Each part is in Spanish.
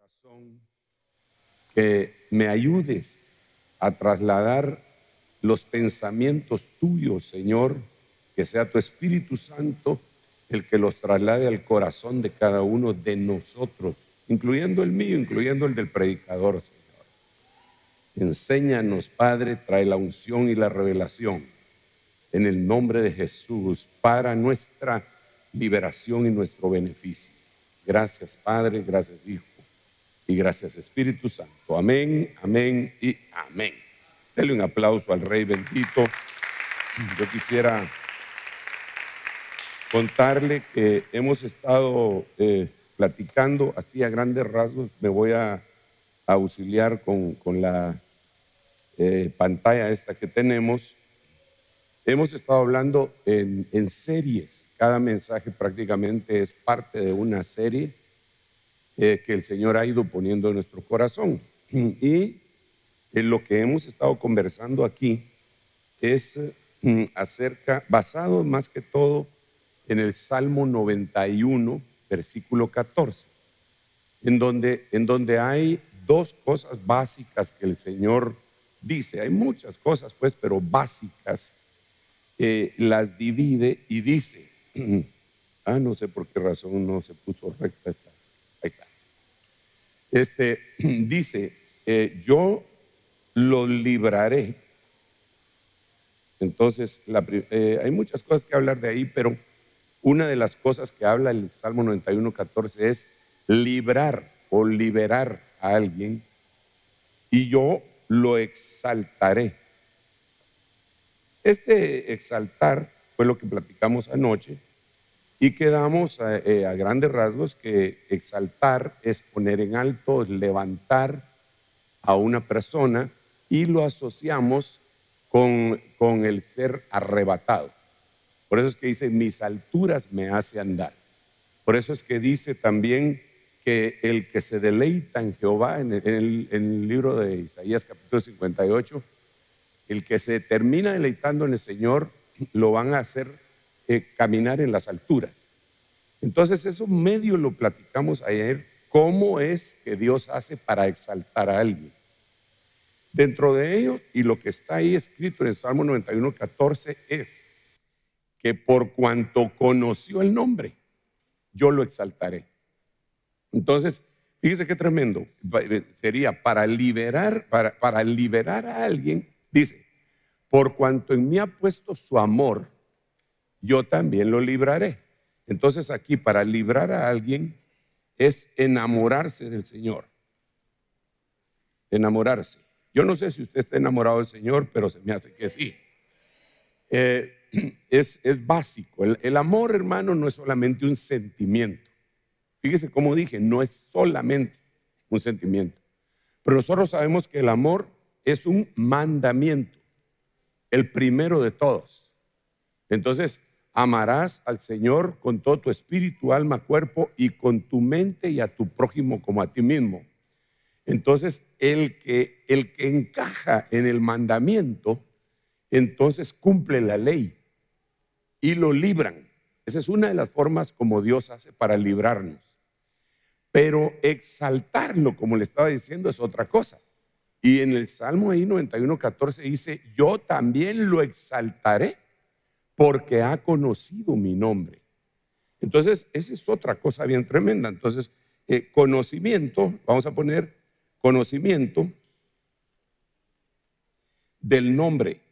corazón que me ayudes a trasladar los pensamientos tuyos, Señor, que sea tu Espíritu Santo el que los traslade al corazón de cada uno de nosotros, incluyendo el mío, incluyendo el del predicador, Señor. Enséñanos, Padre, trae la unción y la revelación en el nombre de Jesús para nuestra liberación y nuestro beneficio. Gracias, Padre, gracias, Hijo, y gracias, Espíritu Santo. Amén, amén y amén. Dele un aplauso al Rey bendito. Yo quisiera contarle que hemos estado platicando así a grandes rasgos. Me voy a auxiliar con la pantalla esta que tenemos. Hemos estado hablando en series. Cada mensaje prácticamente es parte de una serie que el Señor ha ido poniendo en nuestro corazón. Y lo que hemos estado conversando aquí es basado más que todo en el Salmo 91, versículo 14, en donde hay dos cosas básicas que el Señor dice. Hay muchas cosas, pues, pero básicas. Las divide y dice, no sé por qué razón no se puso recta esta. Ahí está. Dice, yo lo libraré. Entonces, hay muchas cosas que hablar de ahí, pero una de las cosas que habla el Salmo 91, 14 es librar o liberar a alguien, y yo lo exaltaré. Exaltar fue lo que platicamos anoche y quedamos a grandes rasgos que exaltar es poner en alto, es levantar a una persona, y lo asociamos con el ser arrebatado. Por eso es que dice, mis alturas me hace andar. Por eso es que dice también que el que se deleita en Jehová, en el libro de Isaías capítulo 58, el que se termina deleitando en el Señor, lo van a hacer caminar en las alturas. Entonces eso medio lo platicamos ayer, cómo es que Dios hace para exaltar a alguien. Dentro de ellos, y lo que está ahí escrito en el Salmo 91, 14 es que por cuanto conoció el nombre, yo lo exaltaré. Entonces, fíjese qué tremendo. Sería para liberar a alguien, dice, por cuanto en mí ha puesto su amor, yo también lo libraré. Entonces aquí para librar a alguien es enamorarse del Señor. Enamorarse. Yo no sé si usted está enamorado del Señor, pero se me hace que sí. Es básico. El amor, hermano, no es solamente un sentimiento. Fíjese cómo dije, no es solamente un sentimiento. Pero nosotros sabemos que el amor es un mandamiento, el primero de todos. Entonces, amarás al Señor con todo tu espíritu, alma, cuerpo, y con tu mente, y a tu prójimo como a ti mismo. Entonces, el que encaja en el mandamiento, entonces cumple la ley y lo libran. Esa es una de las formas como Dios hace para librarnos. Pero exaltarlo, como le estaba diciendo, es otra cosa. Y en el Salmo ahí 91, 14 dice, yo también lo exaltaré porque ha conocido mi nombre. Entonces, esa es otra cosa bien tremenda. Entonces, conocimiento, vamos a poner conocimiento del nombre.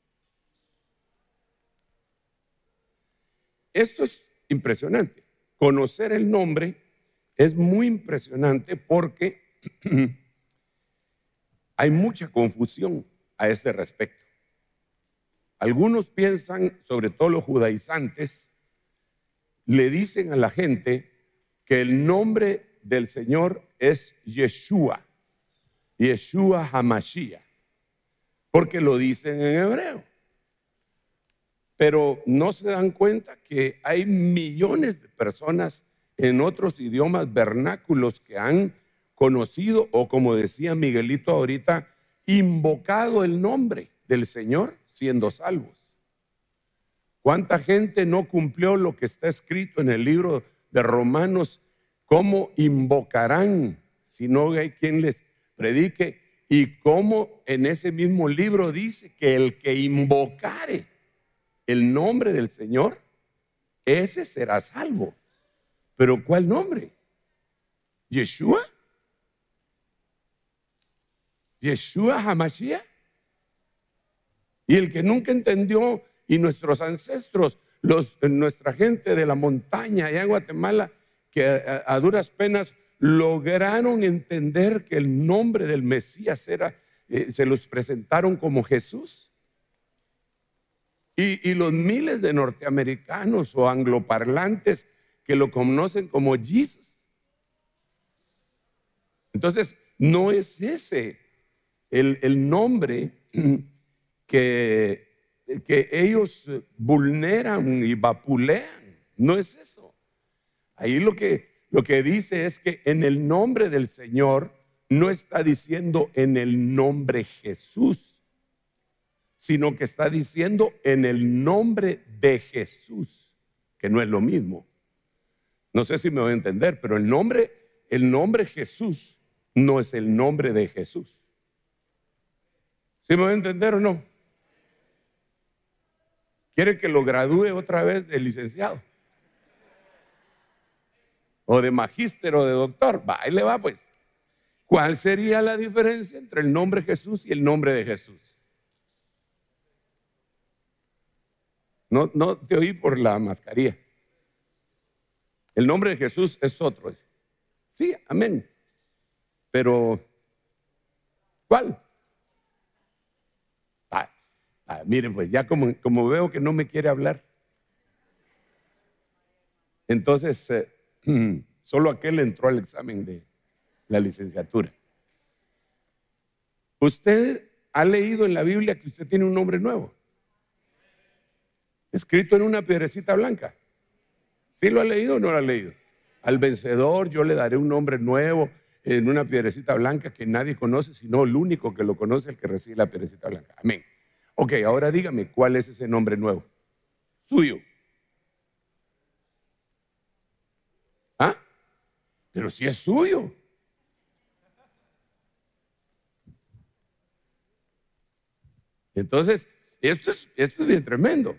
Esto es impresionante. Conocer el nombre es muy impresionante porque hay mucha confusión a este respecto. Algunos piensan, sobre todo los judaizantes, le dicen a la gente que el nombre del Señor es Yeshua, Yeshua HaMashiach, porque lo dicen en hebreo. Pero no se dan cuenta que hay millones de personas en otros idiomas vernáculos que han conocido, o como decía Miguelito ahorita, invocado el nombre del Señor siendo salvos. ¿Cuánta gente no cumplió lo que está escrito en el libro de Romanos? ¿Cómo invocarán sino hay quien les predique. Y como en ese mismo libro dice que el que invocare el nombre del Señor, ese será salvo. ¿Pero cuál nombre? ¿Yeshua? ¿Yeshua Hamashiach? Y el que nunca entendió, y nuestros ancestros, nuestra gente de la montaña allá en Guatemala, que a duras penas lograron entender que el nombre del Mesías era, se los presentaron como Jesús. Y los miles de norteamericanos o angloparlantes que lo conocen como Jesus. Entonces, no es ese el nombre que ellos vulneran y vapulean. No es eso. Ahí lo que dice es que en el nombre del Señor no está diciendo en el nombre Jesús, sino que está diciendo en el nombre de Jesús, que no es lo mismo. No sé si me voy a entender, pero el nombre Jesús no es el nombre de Jesús. ¿Sí me voy a entender o no? ¿Quiere que lo gradúe otra vez de licenciado? O de magíster o de doctor. Va, ahí le va pues. ¿Cuál sería la diferencia entre el nombre Jesús y el nombre de Jesús? No te oí por la mascarilla. El nombre de Jesús es otro. Sí, amén. Pero, ¿cuál? Miren, pues ya como veo que no me quiere hablar, entonces solo aquel entró al examen de la licenciatura. ¿Usted ha leído en la Biblia que usted tiene un nombre nuevo? Escrito en una piedrecita blanca. ¿Sí lo ha leído o no lo ha leído? Al vencedor yo le daré un nombre nuevo en una piedrecita blanca que nadie conoce, sino el único que lo conoce, el que recibe la piedrecita blanca. Amén. Ok, ahora dígame, ¿cuál es ese nombre nuevo? Suyo. ¿Ah? Pero si es suyo. Entonces, esto es bien tremendo.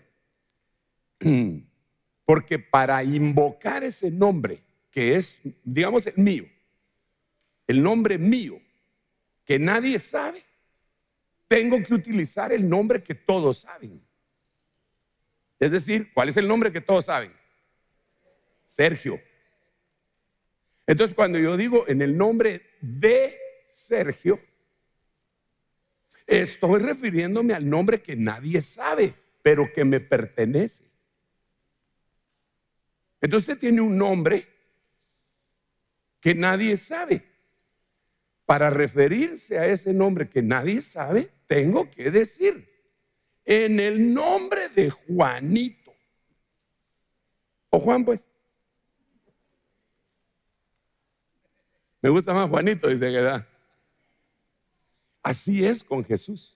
Porque para invocar ese nombre, que es, digamos, el nombre mío, que nadie sabe, tengo que utilizar el nombre que todos saben. Es decir, ¿cuál es el nombre que todos saben? Sergio. Entonces, cuando yo digo en el nombre de Sergio, estoy refiriéndome al nombre que nadie sabe, pero que me pertenece. Entonces usted tiene un nombre que nadie sabe. Para referirse a ese nombre que nadie sabe, tengo que decir, en el nombre de Juanito. O Juan, pues. Me gusta más Juanito, dice que da. Así es con Jesús.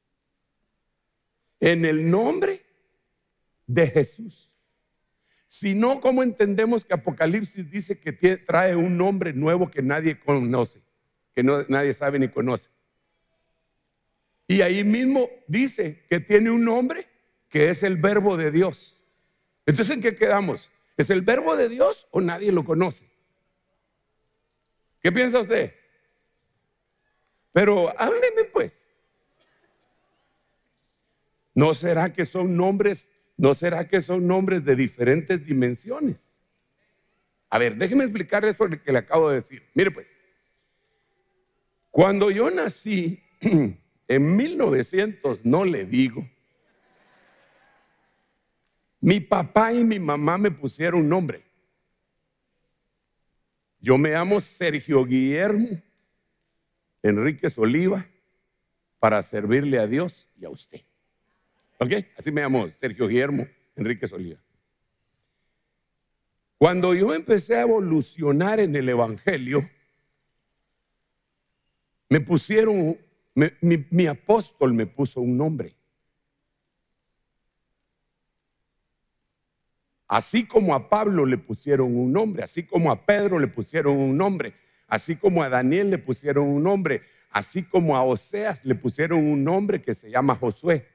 En el nombre de Jesús. Si no, ¿cómo entendemos que Apocalipsis dice que trae un nombre nuevo que nadie conoce? Que nadie sabe ni conoce. Y ahí mismo dice que tiene un nombre que es el Verbo de Dios. Entonces, ¿en qué quedamos? ¿Es el Verbo de Dios o nadie lo conoce? ¿Qué piensa usted? Pero hábleme pues. ¿No será que son nombres de diferentes dimensiones? A ver, déjeme explicarle esto que le acabo de decir. Mire pues, cuando yo nací en 1900, no le digo, mi papá y mi mamá me pusieron un nombre. Yo me llamo Sergio Guillermo Enríquez Oliva para servirle a Dios y a usted. ¿Ok? Así me llamo, Sergio Guillermo Enríquez Oliva. Cuando yo empecé a evolucionar en el Evangelio, me pusieron, mi apóstol me puso un nombre. Así como a Pablo le pusieron un nombre, así como a Pedro le pusieron un nombre. así como a Daniel le pusieron un nombre, así como a Oseas le pusieron un nombre que se llama Josué.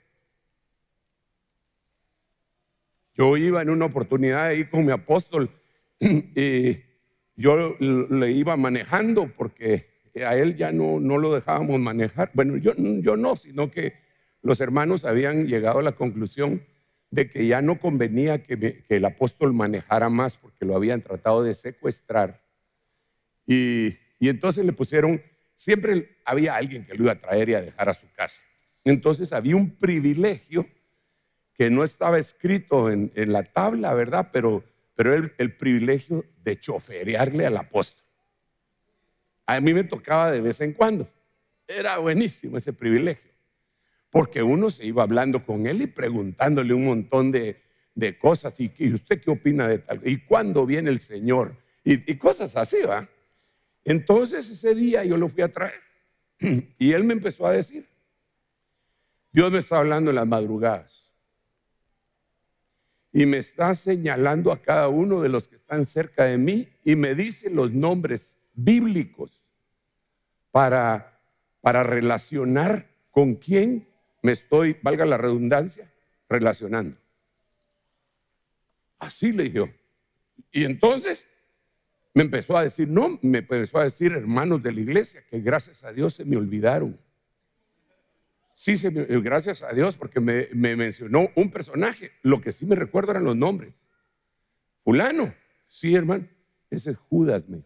Yo iba en una oportunidad ahí con mi apóstol y yo le iba manejando porque a él ya no lo dejábamos manejar. Bueno, yo no, sino que los hermanos habían llegado a la conclusión de que ya no convenía que el apóstol manejara más porque lo habían tratado de secuestrar. Y entonces le pusieron, siempre había alguien que lo iba a traer y a dejar a su casa. Entonces había un privilegio que no estaba escrito en la tabla, ¿verdad? Pero el privilegio de choferearle al apóstol. A mí me tocaba de vez en cuando. Era buenísimo ese privilegio, porque uno se iba hablando con él y preguntándole un montón de cosas. ¿Y usted qué opina de tal? ¿Y cuándo viene el Señor? Y cosas así, ¿va? Entonces ese día yo lo fui a traer y él me empezó a decir, Dios me está hablando en las madrugadas y me está señalando a cada uno de los que están cerca de mí y me dice los nombres bíblicos para relacionar con quién me estoy, valga la redundancia, relacionando. Así le dije. Y entonces me empezó a decir, hermanos de la iglesia, que gracias a Dios se me olvidaron. Sí, gracias a Dios, porque me mencionó un personaje. Lo que sí me recuerdo eran los nombres. Fulano, sí, hermano, ese es Judas, me dijo.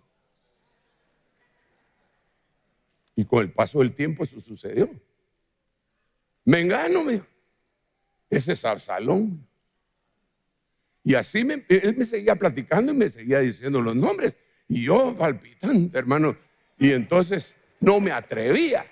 Y con el paso del tiempo eso sucedió. Mengano, me dijo, ese es Absalón. Y así él me seguía platicando y me seguía diciendo los nombres. Y yo palpitante, hermano. Y entonces no me atrevía.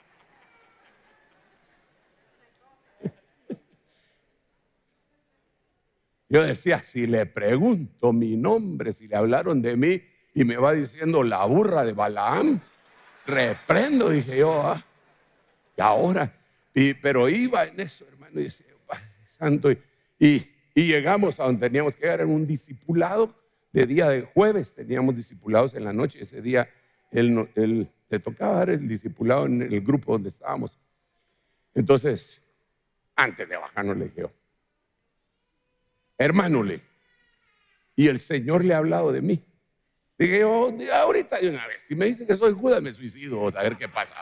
Yo decía, si le pregunto mi nombre, si le hablaron de mí y me va diciendo la burra de Balaam, reprendo, dije yo, y ahora, pero iba en eso, hermano, y decía, Padre Santo, y llegamos a donde teníamos que llegar en un discipulado de día de jueves, teníamos discipulados en la noche. Ese día él le tocaba dar el discipulado en el grupo donde estábamos. Entonces, antes de bajarnos le dije, hermano, y el Señor le ha hablado de mí. Dije yo, ahorita de una vez, si me dice que soy Judas, me suicido, a ver qué pasa.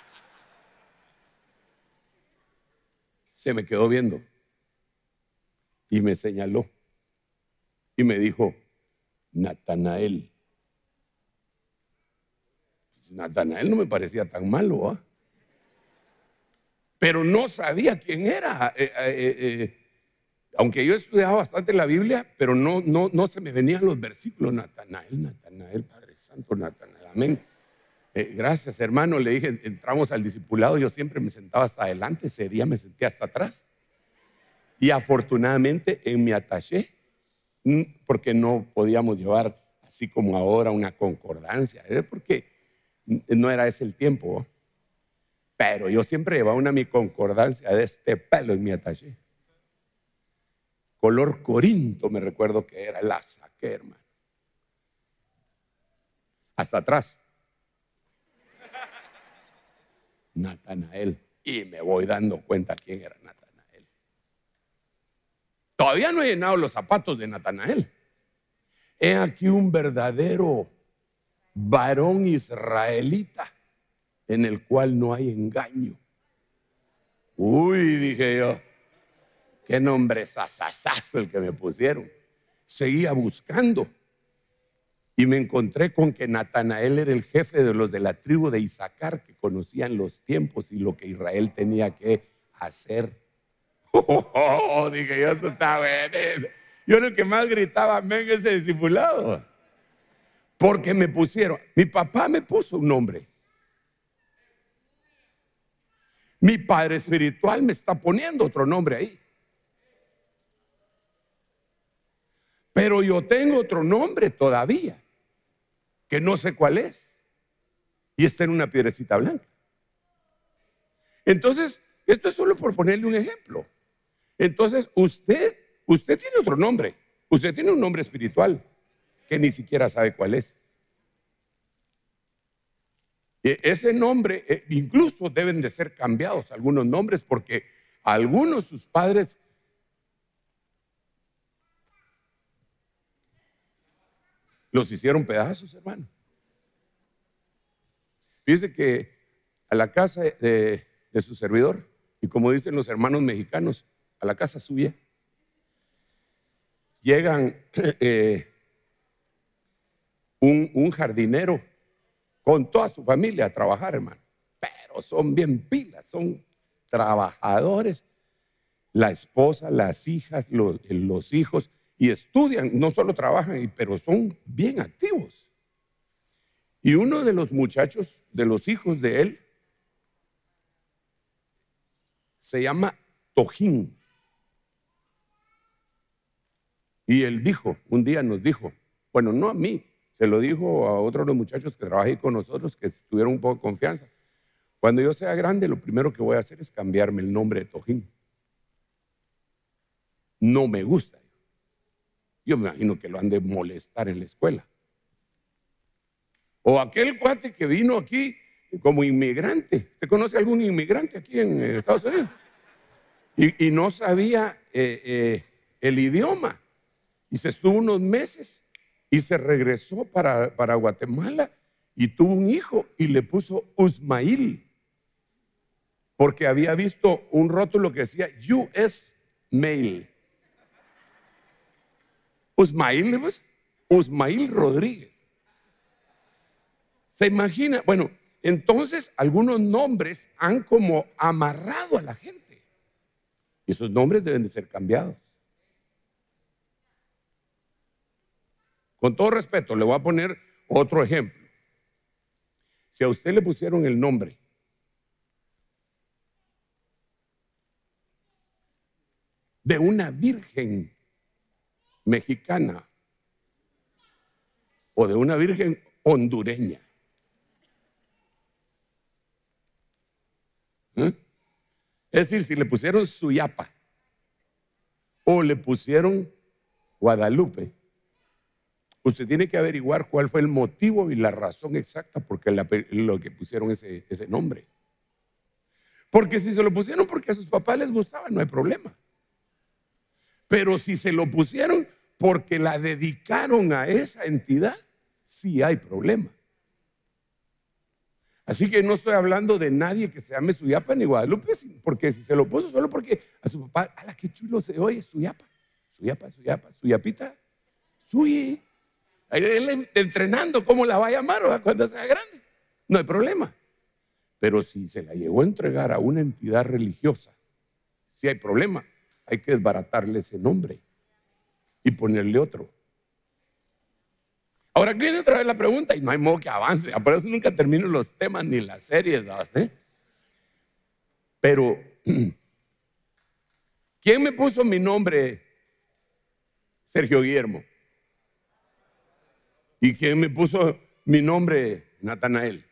Se me quedó viendo y me señaló y me dijo, Natanael. Natanael no me parecía tan malo, pero no sabía quién era. Aunque yo estudiaba bastante la Biblia, pero no se me venían los versículos. Natanael, Padre Santo, Natanael, amén. Gracias, hermano, le dije, entramos al discipulado, yo siempre me sentaba hasta adelante, ese día me senté hasta atrás. Y afortunadamente en mi attaché, porque no podíamos llevar así como ahora una concordancia, porque no era ese el tiempo, pero yo siempre llevaba mi concordancia de este pelo en mi attaché. Color corinto, me recuerdo que era, la saqué, hermano. Hasta atrás. Natanael. Y me voy dando cuenta quién era Natanael. Todavía no he llenado los zapatos de Natanael. He aquí un verdadero varón israelita en el cual no hay engaño. Uy, dije yo, qué nombre sasasazo el que me pusieron. Seguía buscando y me encontré con que Natanael era el jefe de los de la tribu de Isaacar, que conocían los tiempos y lo que Israel tenía que hacer. Dije yo, esto está bueno. Yo era el que más gritaba amén ese discipulado, porque me pusieron, mi papá me puso un nombre, mi padre espiritual me está poniendo otro nombre ahí, pero yo tengo otro nombre todavía que no sé cuál es, y está en una piedrecita blanca. Entonces, esto es solo por ponerle un ejemplo. Entonces, usted tiene otro nombre, usted tiene un nombre espiritual que ni siquiera sabe cuál es. Ese nombre, incluso deben de ser cambiados algunos nombres, porque algunos sus padres los hicieron pedazos, hermano. Fíjese que a la casa de su servidor, y como dicen los hermanos mexicanos, a la casa suya, llegan un jardinero con toda su familia a trabajar, hermano. Pero son bien pilas, son trabajadores. La esposa, las hijas, los hijos, y estudian, no solo trabajan, pero son bien activos. Y uno de los muchachos, de los hijos de él, se llama Tojín. Y él dijo, un día nos dijo, bueno, no a mí, se lo dijo a otro de los muchachos que trabajé con nosotros, que tuvieron un poco de confianza. Cuando yo sea grande, lo primero que voy a hacer es cambiarme el nombre de Tojín. No me gusta. Yo me imagino que lo han de molestar en la escuela. O aquel cuate que vino aquí como inmigrante. ¿Usted conoce a algún inmigrante aquí en Estados Unidos? Y no sabía el idioma. Y se estuvo unos meses y se regresó para Guatemala y tuvo un hijo y le puso Usmail, porque había visto un rótulo que decía US Mail. Usmail, pues, Usmail Rodríguez. ¿Se imagina? Bueno, entonces algunos nombres han como amarrado a la gente. Y esos nombres deben de ser cambiados. Con todo respeto, le voy a poner otro ejemplo. Si a usted le pusieron el nombre de una virgen mexicana o de una virgen hondureña, es decir, si le pusieron Suyapa o le pusieron Guadalupe, usted tiene que averiguar cuál fue el motivo y la razón exacta por qué lo que pusieron ese nombre. Porque si se lo pusieron porque a sus papás les gustaba, no hay problema. Pero si se lo pusieron porque la dedicaron a esa entidad, sí hay problema. Así que no estoy hablando de nadie que se llame Suyapa ni Guadalupe, porque si se lo puso solo porque a su papá, ¡ala, qué chulo se oye! Suyapa, Suyapa, Suyapa, Suyapita, Suyi. Él entrenando cómo la va a llamar cuando sea grande. No hay problema. Pero si se la llegó a entregar a una entidad religiosa, sí hay problema. Hay que desbaratarle ese nombre y ponerle otro. Ahora aquí viene otra vez la pregunta y no hay modo que avance. Por eso nunca termino los temas ni las series, ¿verdad? Pero, ¿quién me puso mi nombre? Sergio Guillermo. ¿Y quién me puso mi nombre? Natanael.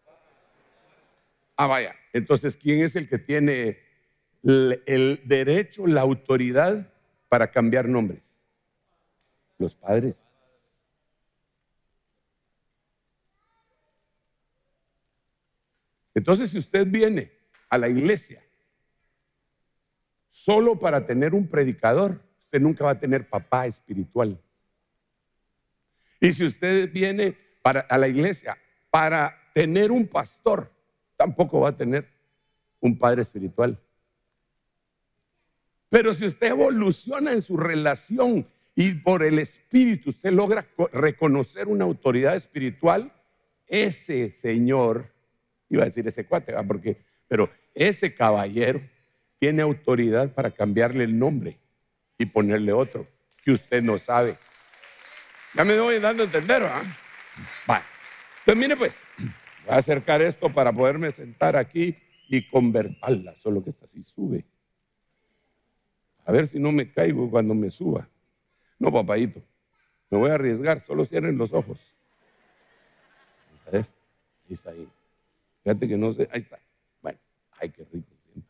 Ah, vaya. Entonces, ¿quién es el que tiene el derecho, la autoridad para cambiar nombres? Los padres. Entonces, si usted viene a la iglesia solo para tener un predicador, usted nunca va a tener papá espiritual. Y si usted viene a la iglesia para tener un pastor, tampoco va a tener un padre espiritual. Pero si usted evoluciona en su relación y por el espíritu usted logra reconocer una autoridad espiritual, ese señor, iba a decir ese cuate, pero ese caballero tiene autoridad para cambiarle el nombre y ponerle otro que usted no sabe. Ya me voy dando a entender, ¿verdad? Vale. Entonces, mire pues, voy a acercar esto para poderme sentar aquí y conversarla, solo que esta sí sube. A ver si no me caigo cuando me suba. No, papadito, me voy a arriesgar, solo cierren los ojos. A ver, ahí está ahí. Fíjate que no sé, ahí está. Bueno, ay, qué rico siempre.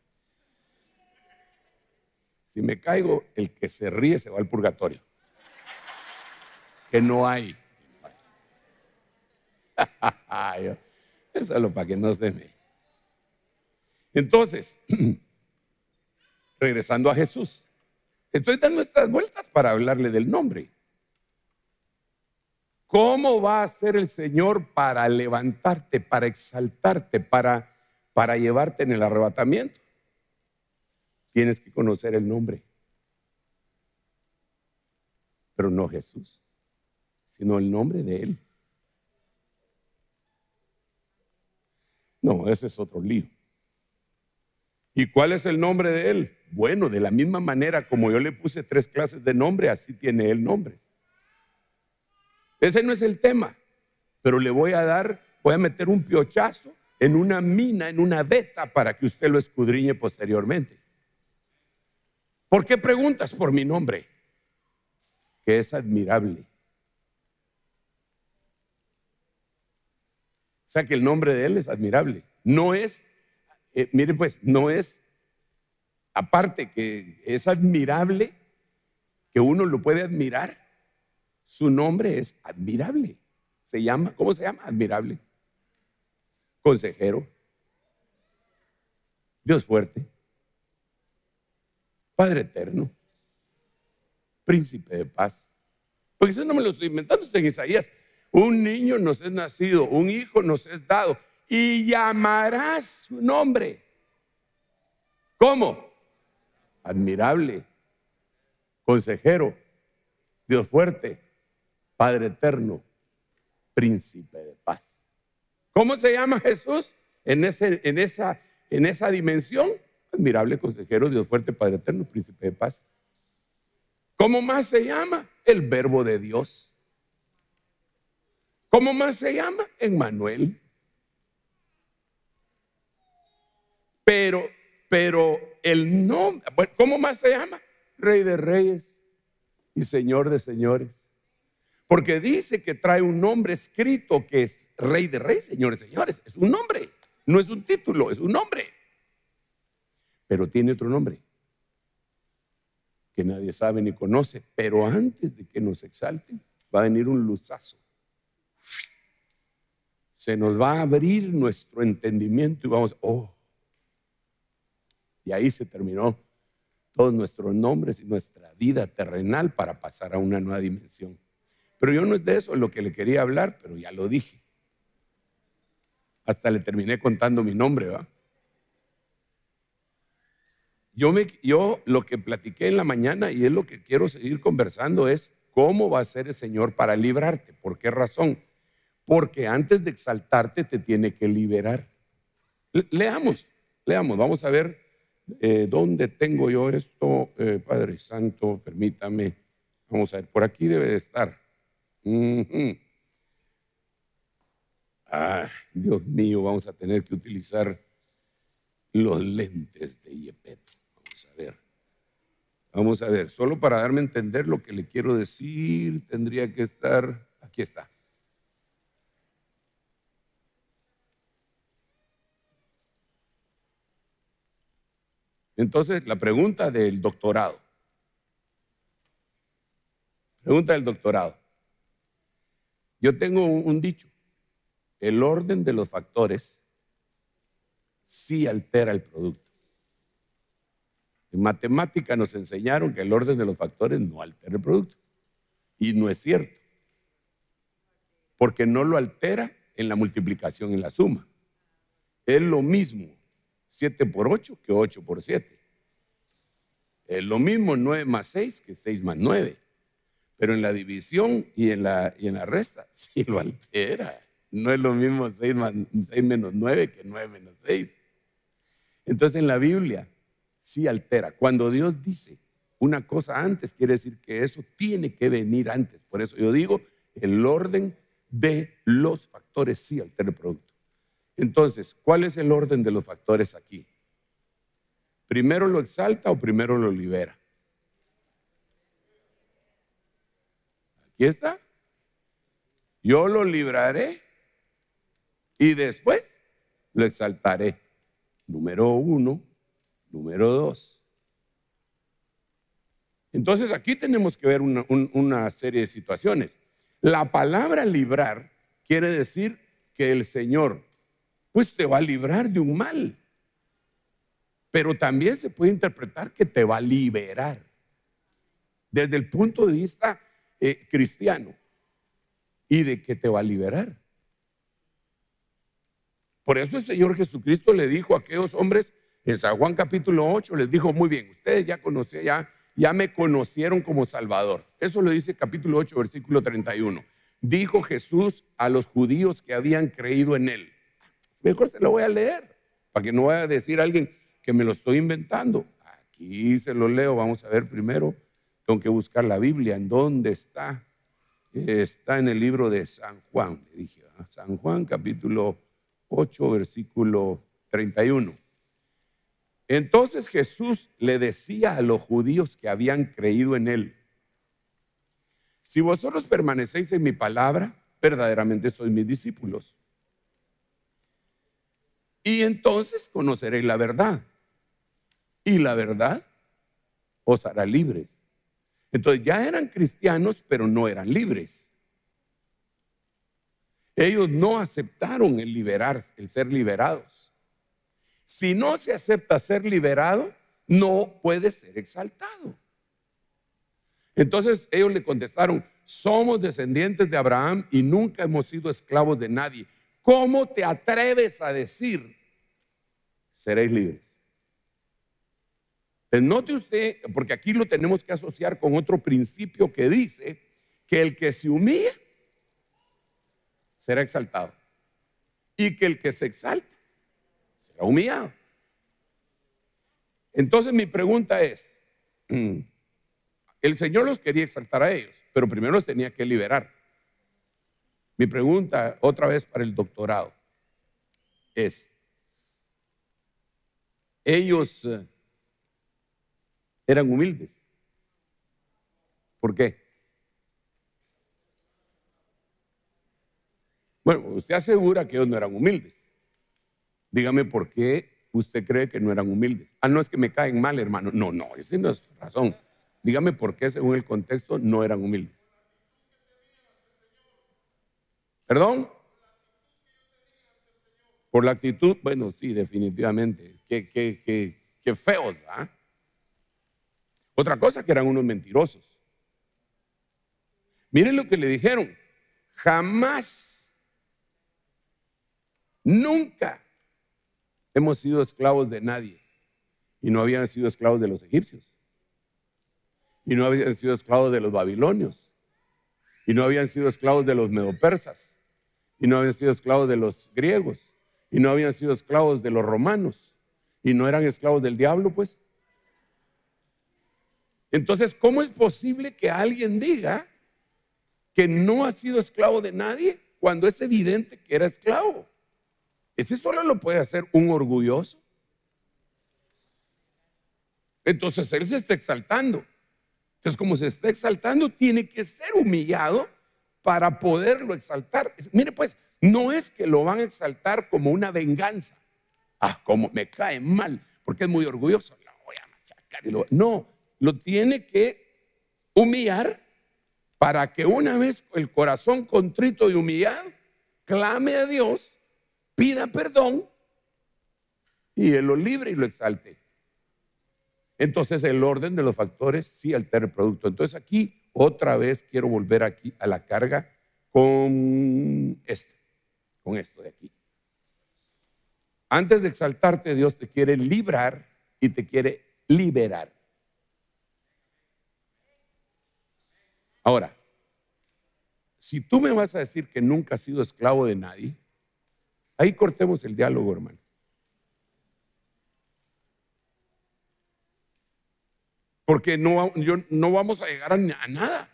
Si me caigo, el que se ríe se va al purgatorio. Que no hay. Solo para que no se me... Entonces, regresando a Jesús, estoy dando estas vueltas para hablarle del nombre. ¿Cómo va a ser el Señor para levantarte, para exaltarte, para llevarte en el arrebatamiento? Tienes que conocer el nombre. Pero no Jesús, sino el nombre de Él. No, ese es otro lío. ¿Y cuál es el nombre de Él? Bueno, de la misma manera como yo le puse 3 clases de nombre, así tiene Él nombres. Ese no es el tema, pero voy a meter un piochazo en una mina, en una veta, para que usted lo escudriñe posteriormente. ¿Por qué preguntas por mi nombre? Que es admirable. O sea que el nombre de Él es admirable. No es, mire pues, no es, aparte que es admirable, que uno lo puede admirar, su nombre es admirable. Se llama, ¿cómo se llama? Admirable. Consejero. Dios fuerte. Padre eterno. Príncipe de paz. Porque eso no me lo estoy inventando, está en Isaías. Un niño nos es nacido, un hijo nos es dado, y llamarás su nombre. ¿Cómo? Admirable, consejero, Dios fuerte, Padre eterno, príncipe de paz. ¿Cómo se llama Jesús en esa dimensión? Admirable, consejero, Dios fuerte, Padre eterno, príncipe de paz. ¿Cómo más se llama? El verbo de Dios. ¿Cómo más se llama? Emmanuel. Pero el nombre, bueno, ¿cómo más se llama? Rey de reyes y Señor de señores. Porque dice que trae un nombre escrito que es Rey de reyes, Señor de señores. Es un nombre, no es un título, es un nombre. Pero tiene otro nombre que nadie sabe ni conoce. Pero antes de que nos exalten, va a venir un luzazo. Se nos va a abrir nuestro entendimiento y vamos, y ahí se terminó todos nuestros nombres y nuestra vida terrenal para pasar a una nueva dimensión. Pero yo no es de eso lo que le quería hablar, pero ya lo dije. Hasta le terminé contando mi nombre, ¿va? Yo lo que platiqué en la mañana y es lo que quiero seguir conversando es cómo va a ser el Señor para librarte. ¿Por qué razón? Porque antes de exaltarte te tiene que liberar. Leamos, vamos a ver dónde tengo yo esto, Padre Santo, permítame. Vamos a ver, por aquí debe de estar. Dios mío, vamos a tener que utilizar los lentes de Yepeto. Vamos a ver, solo para darme a entender lo que le quiero decir, tendría que estar, aquí está. Entonces, la pregunta del doctorado. Pregunta del doctorado. Yo tengo un dicho. El orden de los factores sí altera el producto. En matemática nos enseñaron que el orden de los factores no altera el producto. Y no es cierto. Porque no lo altera en la multiplicación, en la suma. Es lo mismo 7 por 8 que 8 por 7. Es lo mismo 9 más 6 que 6 más 9. Pero en la división y en la resta sí lo altera. No es lo mismo 6 menos 9 que 9 menos 6. Entonces en la Biblia sí altera. Cuando Dios dice una cosa antes, quiere decir que eso tiene que venir antes. Por eso yo digo, el orden de los factores sí altera el producto. Entonces, ¿cuál es el orden de los factores aquí? ¿Primero lo exalta o primero lo libera? Aquí está. Yo lo libraré y después lo exaltaré. Número 1, número 2. Entonces aquí tenemos que ver una serie de situaciones. La palabra librar quiere decir que el Señor pues te va a librar de un mal. Pero también se puede interpretar que te va a liberar desde el punto de vista cristiano, y de que te va a liberar. Por eso el Señor Jesucristo le dijo a aquellos hombres en San Juan capítulo 8, les dijo: muy bien, ustedes ya me conocieron como Salvador. Eso lo dice capítulo 8, versículo 31. Dijo Jesús a los judíos que habían creído en él. Mejor se lo voy a leer, para que no vaya a decir alguien que me lo estoy inventando. Aquí se lo leo, vamos a ver primero. Tengo que buscar la Biblia. ¿En dónde está? Está en el libro de San Juan. Le dije, San Juan capítulo 8, versículo 31. Entonces Jesús le decía a los judíos que habían creído en él: si vosotros permanecéis en mi palabra, verdaderamente sois mis discípulos. Y entonces conoceréis la verdad, y la verdad os hará libres. Entonces ya eran cristianos, pero no eran libres. Ellos no aceptaron el ser liberados. Si no se acepta ser liberado, no puede ser exaltado. Entonces ellos le contestaron: somos descendientes de Abraham y nunca hemos sido esclavos de nadie. ¿Cómo te atreves a decir seréis libres? Pues note usted, porque aquí lo tenemos que asociar con otro principio que dice que el que se humilla será exaltado, y que el que se exalta será humillado. Entonces mi pregunta es, el Señor los quería exaltar a ellos, pero primero los tenía que liberar. Mi pregunta otra vez para el doctorado es: ellos eran humildes. ¿Por qué? Bueno, usted asegura que ellos no eran humildes. Dígame por qué usted cree que no eran humildes. No es que me caen mal, hermano. No, esa no es razón. Dígame por qué, según el contexto, no eran humildes. ¿Perdón? Por la actitud. Bueno, sí, definitivamente. Qué feos, ¿ah? Otra cosa, que eran unos mentirosos. Miren lo que le dijeron: jamás, nunca hemos sido esclavos de nadie. Y no habían sido esclavos de los egipcios, y no habían sido esclavos de los babilonios, y no habían sido esclavos de los medopersas, y no habían sido esclavos de los griegos, y no habían sido esclavos de los romanos, y no eran esclavos del diablo, pues. Entonces, ¿cómo es posible que alguien diga que no ha sido esclavo de nadie cuando es evidente que era esclavo? Ese solo lo puede hacer un orgulloso. Entonces él se está exaltando. Entonces, como se está exaltando, tiene que ser humillado para poderlo exaltar. Mire, pues, no es que lo van a exaltar como una venganza. Como me cae mal porque es muy orgulloso, lo voy a machacar. No, lo tiene que humillar para que una vez el corazón contrito y humillado clame a Dios, pida perdón, y Él lo libre y lo exalte. Entonces el orden de los factores sí altera el producto. Entonces aquí otra vez quiero volver aquí a la carga con esto de aquí. Antes de exaltarte, Dios te quiere librar y te quiere liberar. Ahora, si tú me vas a decir que nunca has sido esclavo de nadie, ahí cortemos el diálogo, hermano. Porque no vamos a llegar a nada.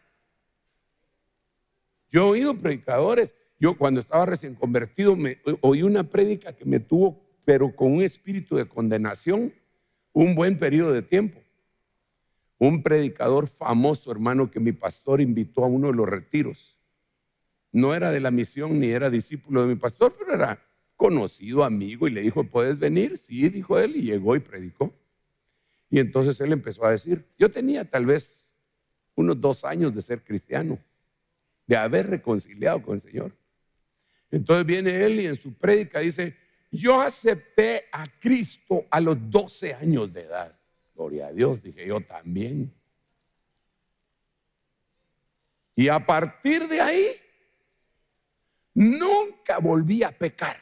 Yo he oído predicadores. Yo cuando estaba recién convertido oí una prédica que me tuvo, pero con un espíritu de condenación, un buen periodo de tiempo. Un predicador famoso, hermano, que mi pastor invitó a uno de los retiros. No era de la misión ni era discípulo de mi pastor, pero era conocido, amigo, y le dijo: ¿puedes venir? Sí, dijo él, y llegó y predicó. Y entonces él empezó a decir, yo tenía tal vez unos 2 años de ser cristiano, de haber reconciliado con el Señor. Entonces viene él y en su prédica dice: Yo acepté a Cristo a los 12 años de edad. Gloria a Dios, dije yo también. Y a partir de ahí, nunca volví a pecar.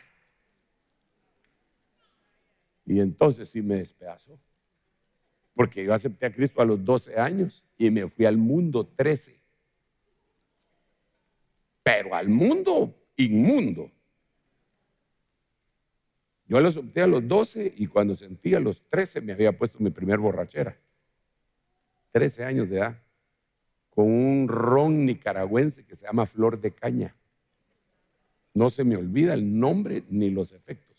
Y entonces sí me despedazó. Porque yo acepté a Cristo a los 12 años y me fui al mundo 13. Pero al mundo inmundo. Yo lo acepté a los 12 y cuando sentí a los 13 me había puesto mi primer borrachera. 13 años de edad. Con un ron nicaragüense que se llama Flor de Caña. No se me olvida el nombre ni los efectos.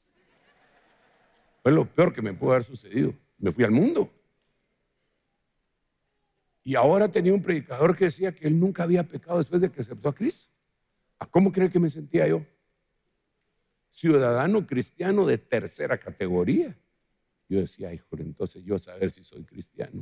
Fue lo peor que me pudo haber sucedido. Me fui al mundo. Y ahora tenía un predicador que decía que él nunca había pecado después de que aceptó a Cristo. ¿A cómo cree que me sentía yo? Ciudadano cristiano de tercera categoría. Yo decía, hijo, entonces yo saber si soy cristiano.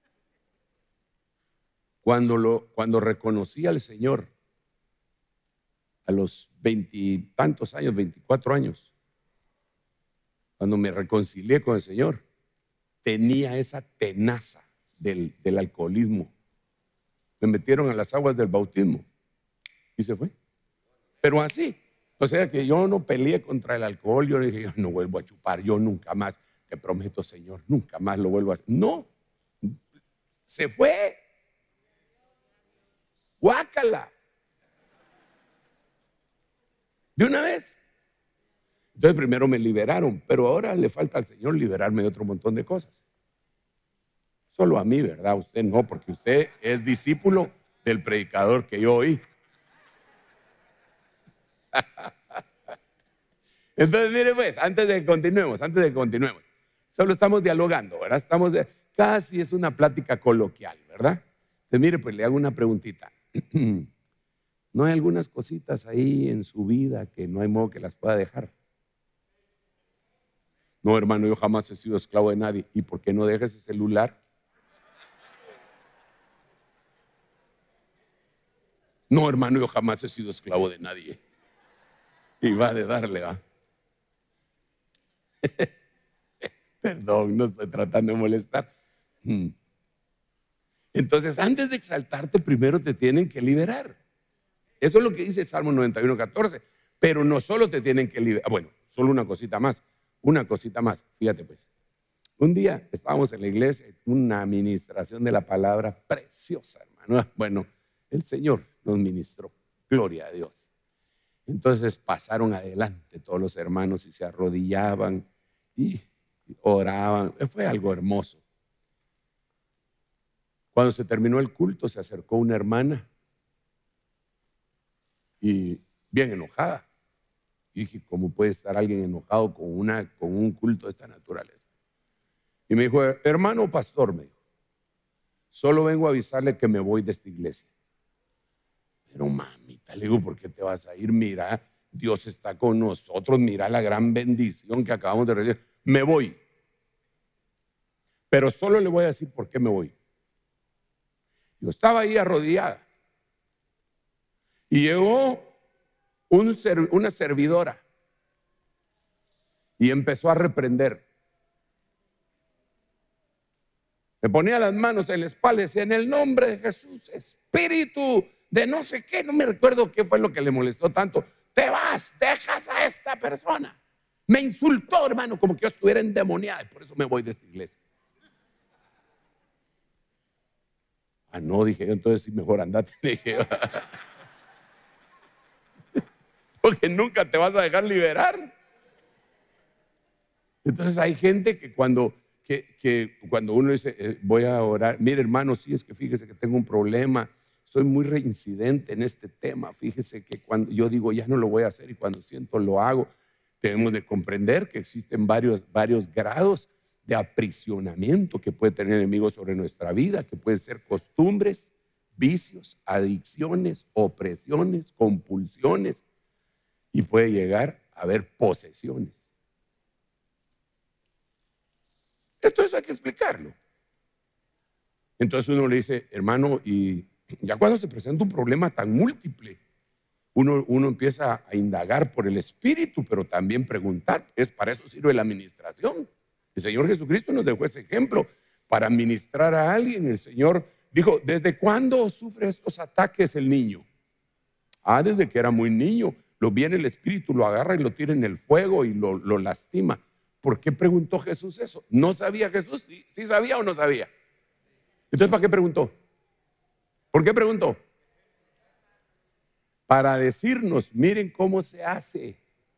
Cuando reconocí al Señor a los 20 y tantos años, 24 años, cuando me reconcilié con el Señor, tenía esa tenaza del alcoholismo. Me metieron a las aguas del bautismo y se fue. Pero así, o sea que yo no peleé contra el alcohol. Yo dije, yo no vuelvo a chupar, yo nunca más, te prometo, Señor, nunca más lo vuelvo a hacer. No, se fue. Guácala. De una vez. Entonces primero me liberaron, pero ahora le falta al Señor liberarme de otro montón de cosas. Solo a mí, ¿verdad? Usted no, porque usted es discípulo del predicador que yo oí. Entonces, mire pues, antes de que continuemos, solo estamos dialogando, ¿verdad? Casi es una plática coloquial, ¿verdad? Entonces, mire, pues le hago una preguntita. ¿No hay algunas cositas ahí en su vida que no hay modo que las pueda dejar? No, hermano, yo jamás he sido esclavo de nadie. ¿Y por qué no deja ese celular? No, hermano, yo jamás he sido esclavo de nadie. Y va de darle, ¿va? Perdón, no estoy tratando de molestar. Entonces, antes de exaltarte, primero te tienen que liberar. Eso es lo que dice Salmo 91:14. Pero no solo te tienen que liberar. Bueno, solo una cosita más. Fíjate pues. Un día estábamos en la iglesia, una administración de la palabra preciosa, hermano. Bueno, el Señor nos ministró. Gloria a Dios. Entonces pasaron adelante todos los hermanos y se arrodillaban y oraban. Fue algo hermoso. Cuando se terminó el culto, se acercó una hermana y bien enojada. Y dije, ¿cómo puede estar alguien enojado con un culto de esta naturaleza? Y me dijo, hermano pastor, me dijo, solo vengo a avisarle que me voy de esta iglesia. Pero mamita, le digo, ¿por qué te vas a ir? Mira, Dios está con nosotros, mira la gran bendición que acabamos de recibir. Me voy. Pero solo le voy a decir por qué me voy. Yo estaba ahí arrodillada y llegó una servidora y empezó a reprender. Me ponía las manos en la espalda y decía, en el nombre de Jesús, espíritu de no sé qué, no me recuerdo qué fue lo que le molestó tanto. Te vas, dejas a esta persona. Me insultó, hermano, como que yo estuviera endemoniada y por eso me voy de esta iglesia. Ah, no, dije yo, entonces sí, mejor andate, dije yo. Porque nunca te vas a dejar liberar. Entonces hay gente que cuando uno dice, voy a orar, mire hermano, sí, es que fíjese que tengo un problema, soy muy reincidente en este tema, fíjese que cuando yo digo ya no lo voy a hacer y cuando siento lo hago, debemos de comprender que existen varios grados de aprisionamiento que puede tener el enemigo sobre nuestra vida, que pueden ser costumbres, vicios, adicciones, opresiones, compulsiones y puede llegar a haber posesiones. Esto hay que explicarlo. Entonces uno le dice, hermano, y ya cuando se presenta un problema tan múltiple, Uno empieza a indagar por el Espíritu, pero también preguntar. Para eso sirve la administración. El Señor Jesucristo nos dejó ese ejemplo para ministrar a alguien. El Señor dijo: ¿desde cuándo sufre estos ataques el niño? Desde que era muy niño. Lo viene el Espíritu, lo agarra y lo tira en el fuego y lo lastima. ¿Por qué preguntó Jesús eso? ¿No sabía Jesús? ¿Sí sabía o no sabía? Entonces, ¿para qué preguntó? ¿Por qué preguntó? Para decirnos: miren cómo se hace.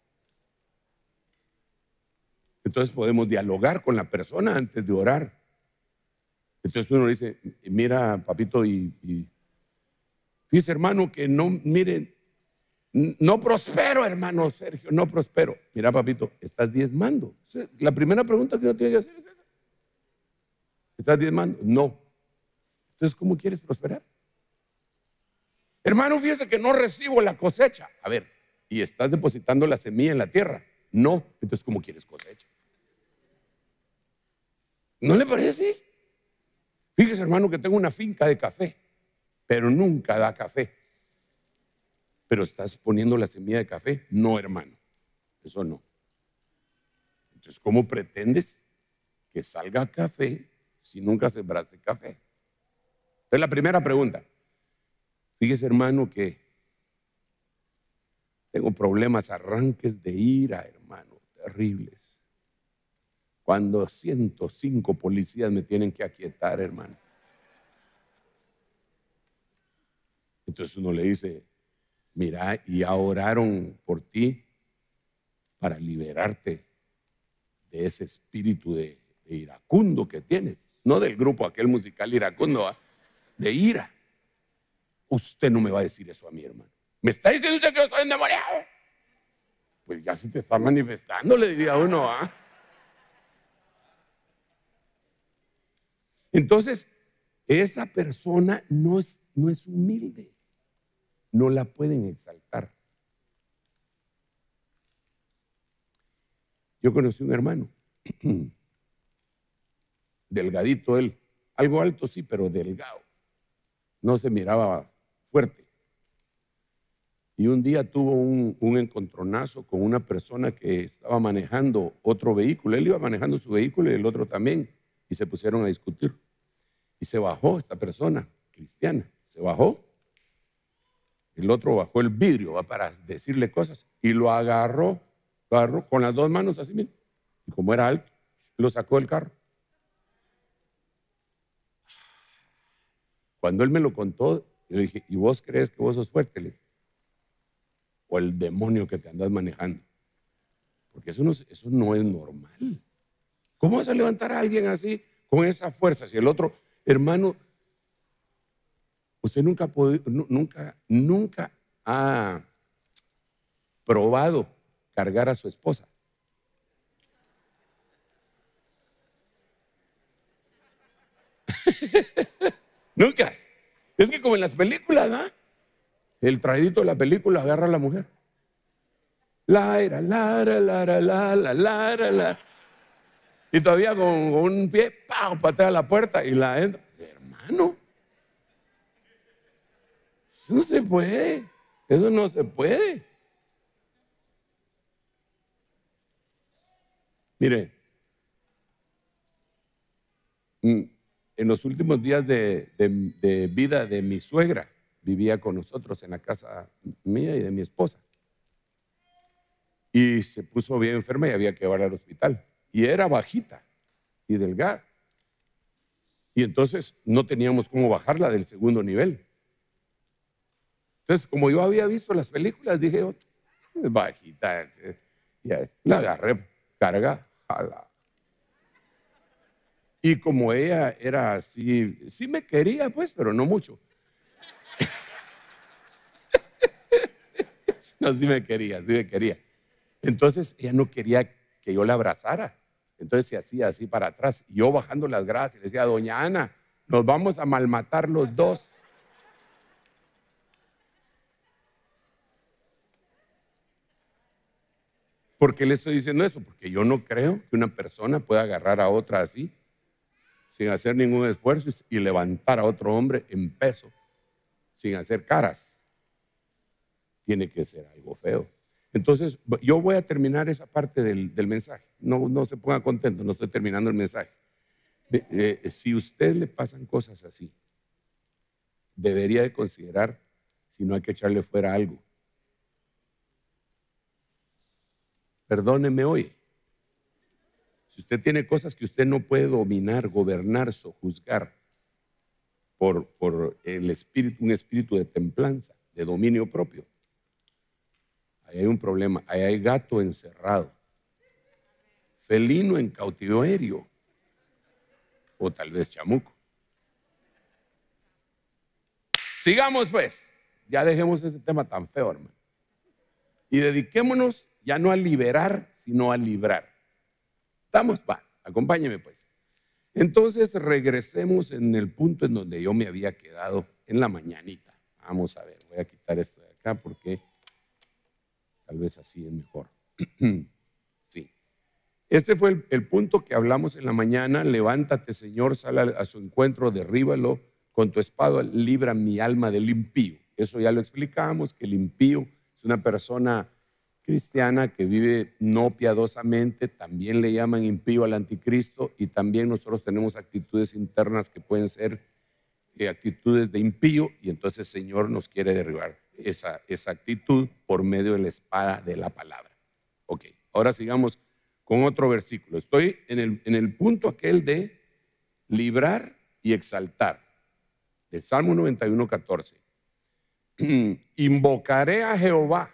Entonces podemos dialogar con la persona antes de orar. Entonces uno dice: mira, papito, y fíjese, hermano, que no, miren, no prospero, hermano Sergio, no prospero. Mira, papito, estás diezmando. La primera pregunta que uno tiene que hacer es esa: ¿estás diezmando? No. Entonces, ¿cómo quieres prosperar? Hermano, fíjese que no recibo la cosecha. A ver, ¿y estás depositando la semilla en la tierra? No. Entonces, ¿cómo quieres cosecha? ¿No le parece? Fíjese, hermano, que tengo una finca de café, pero nunca da café. ¿Pero estás poniendo la semilla de café? No, hermano, eso no. Entonces, ¿cómo pretendes que salga café si nunca sembraste café? Entonces, la primera pregunta: fíjese, hermano, que tengo problemas, arranques de ira, hermano, terribles. Cuando 105 policías me tienen que aquietar, hermano. Entonces uno le dice: mira, y ya oraron por ti para liberarte de ese espíritu de iracundo que tienes. No del grupo aquel musical iracundo, de ira. Usted no me va a decir eso a mí, hermano. ¿Me está diciendo usted que yo estoy endemoniado? Pues ya se te está manifestando, le diría uno, Entonces, esa persona no es humilde. No la pueden exaltar. Yo conocí un hermano, delgadito él, algo alto sí, pero delgado. No se miraba fuerte. Y un día tuvo un encontronazo con una persona que estaba manejando otro vehículo. Él iba manejando su vehículo y el otro también. Y se pusieron a discutir. Y se bajó esta persona cristiana. Se bajó. El otro bajó el vidrio para decirle cosas. Y lo agarró con las dos manos así mismo. Y como era alto, lo sacó del carro. Cuando él me lo contó, yo dije: ¿y vos crees que vos sos fuerte? Le dije: o el demonio que te andas manejando. Porque eso no es normal. ¿Cómo vas a levantar a alguien así con esa fuerza? Si el otro, hermano, usted nunca ha probado cargar a su esposa. Nunca. Es que como en las películas, el traidito de la película agarra a la mujer. Lara, lara, lara, lara, lara, lara. Y todavía con un pie, ¡pau!, patea la puerta y la entra. Hermano, eso no se puede. Eso no se puede. Mire, en los últimos días de vida de mi suegra, vivía con nosotros en la casa mía y de mi esposa. Y se puso bien enferma y había que llevarla al hospital. Y era bajita y delgada. Y entonces no teníamos cómo bajarla del segundo nivel. Entonces, como yo había visto las películas, dije: oh, es bajita. Ya, la agarré, carga, jala. Y como ella era así, sí me quería, pues, pero no mucho. No, sí me quería, sí me quería. Entonces ella no quería que yo la abrazara. Entonces se hacía así para atrás. Yo bajando las gradas y le decía: doña Ana, nos vamos a malmatar los dos. ¿Por qué le estoy diciendo eso? Porque yo no creo que una persona pueda agarrar a otra así, sin hacer ningún esfuerzo, y levantar a otro hombre en peso, sin hacer caras. tiene que ser algo feo. Entonces, yo voy a terminar esa parte del mensaje. No se ponga contento, no estoy terminando el mensaje. Si a usted le pasan cosas así, debería de considerar si no hay que echarle fuera algo. Perdóneme hoy. Si usted tiene cosas que usted no puede dominar, gobernar, sojuzgar por el espíritu, un espíritu de templanza, de dominio propio, ahí hay un problema. Ahí hay gato encerrado, felino en cautiverio, o tal vez chamuco. Sigamos pues, ya dejemos ese tema tan feo, hermano, y dediquémonos ya no a liberar, sino a librar. ¿Estamos? Va, acompáñeme pues. Entonces regresemos en el punto en donde yo me había quedado en la mañanita. Vamos a ver, voy a quitar esto de acá porque tal vez así es mejor. Sí. Este fue el punto que hablamos en la mañana. Levántate, Señor, sal a su encuentro, derríbalo con tu espada, libra mi alma del impío. Eso ya lo explicamos, que el impío es una persona cristiana que vive no piadosamente. También le llaman impío al anticristo, y también nosotros tenemos actitudes internas que pueden ser actitudes de impío, y entonces el Señor nos quiere derribar esa actitud por medio de la espada de la palabra. Ok, ahora sigamos con otro versículo. Estoy en el punto aquel de librar y exaltar, del Salmo 91, 14. Invocaré a Jehová,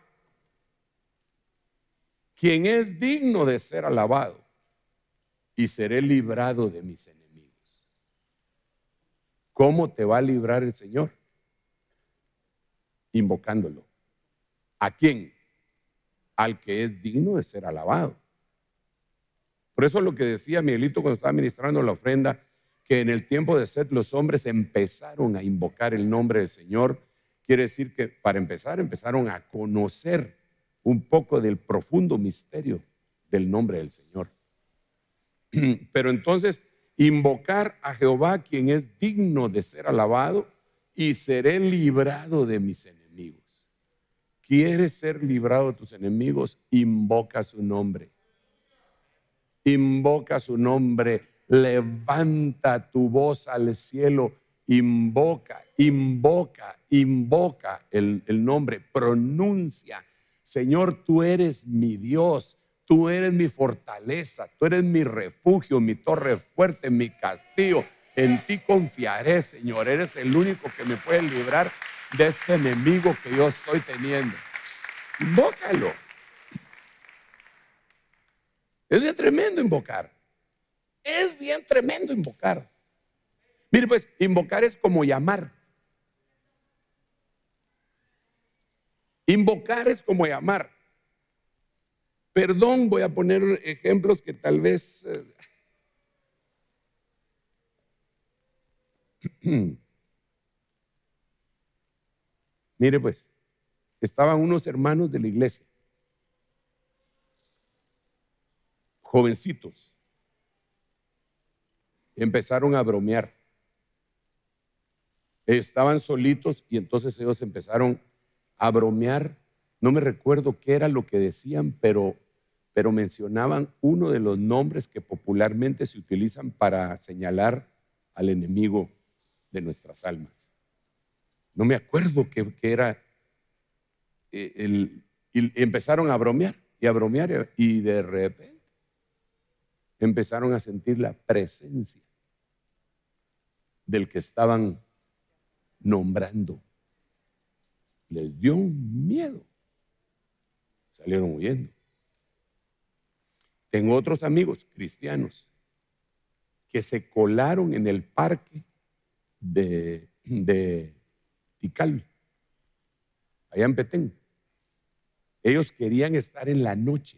quien es digno de ser alabado, y seré librado de mis enemigos. ¿Cómo te va a librar el Señor? Invocándolo. ¿A quién? Al que es digno de ser alabado. Por eso lo que decía Miguelito cuando estaba ministrando la ofrenda, que en el tiempo de Set los hombres empezaron a invocar el nombre del Señor. Quiere decir que para empezar empezaron a conocer un poco del profundo misterio del nombre del Señor. Pero entonces, invocar a Jehová, quien es digno de ser alabado, y seré librado de mis enemigos. ¿Quieres ser librado de tus enemigos? Invoca su nombre. Invoca su nombre. Levanta tu voz al cielo. Invoca, invoca, invoca el nombre. Pronuncia: Señor, tú eres mi Dios, tú eres mi fortaleza, tú eres mi refugio, mi torre fuerte, mi castillo. En ti confiaré, Señor. Eres el único que me puede librar de este enemigo que yo estoy teniendo. Invócalo. Es bien tremendo invocar. Es bien tremendo invocar. Mire, pues, invocar es como llamar. Invocar es como llamar. Perdón, voy a poner ejemplos que tal vez mire, pues, estaban unos hermanos de la iglesia, jovencitos, empezaron a bromear. Estaban solitos y entonces ellos empezaron a bromear. No me recuerdo qué era lo que decían, pero mencionaban uno de los nombres que popularmente se utilizan para señalar al enemigo de nuestras almas. No me acuerdo qué era. Y empezaron a bromear y a bromear, y de repente empezaron a sentir la presencia del que estaban nombrando. Les dio un miedo. Salieron huyendo. Tengo otros amigos cristianos que se colaron en el parque de Tikal, allá en Petén. Ellos querían estar en la noche.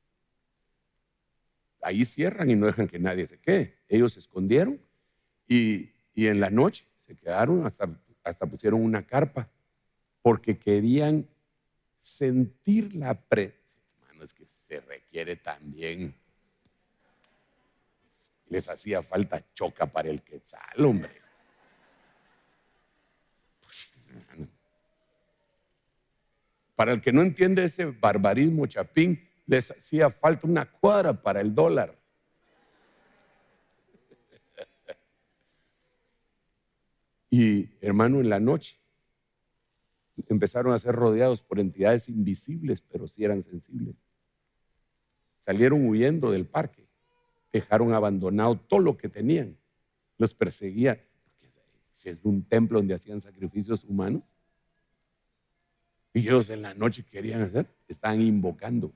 Ahí cierran y no dejan que nadie se quede. Ellos se escondieron y en la noche se quedaron, hasta pusieron una carpa, porque querían sentir la presencia. Hermano, es que se requiere también. Les hacía falta choca para el quetzal, hombre. Pues, Para el que no entiende ese barbarismo chapín, les hacía falta una cuadra para el dólar. Y hermano, en la noche empezaron a ser rodeados por entidades invisibles, pero sí eran sensibles. Salieron huyendo del parque, dejaron abandonado todo lo que tenían, los perseguían. Si es un templo donde hacían sacrificios humanos, y ellos en la noche querían hacer, estaban invocando.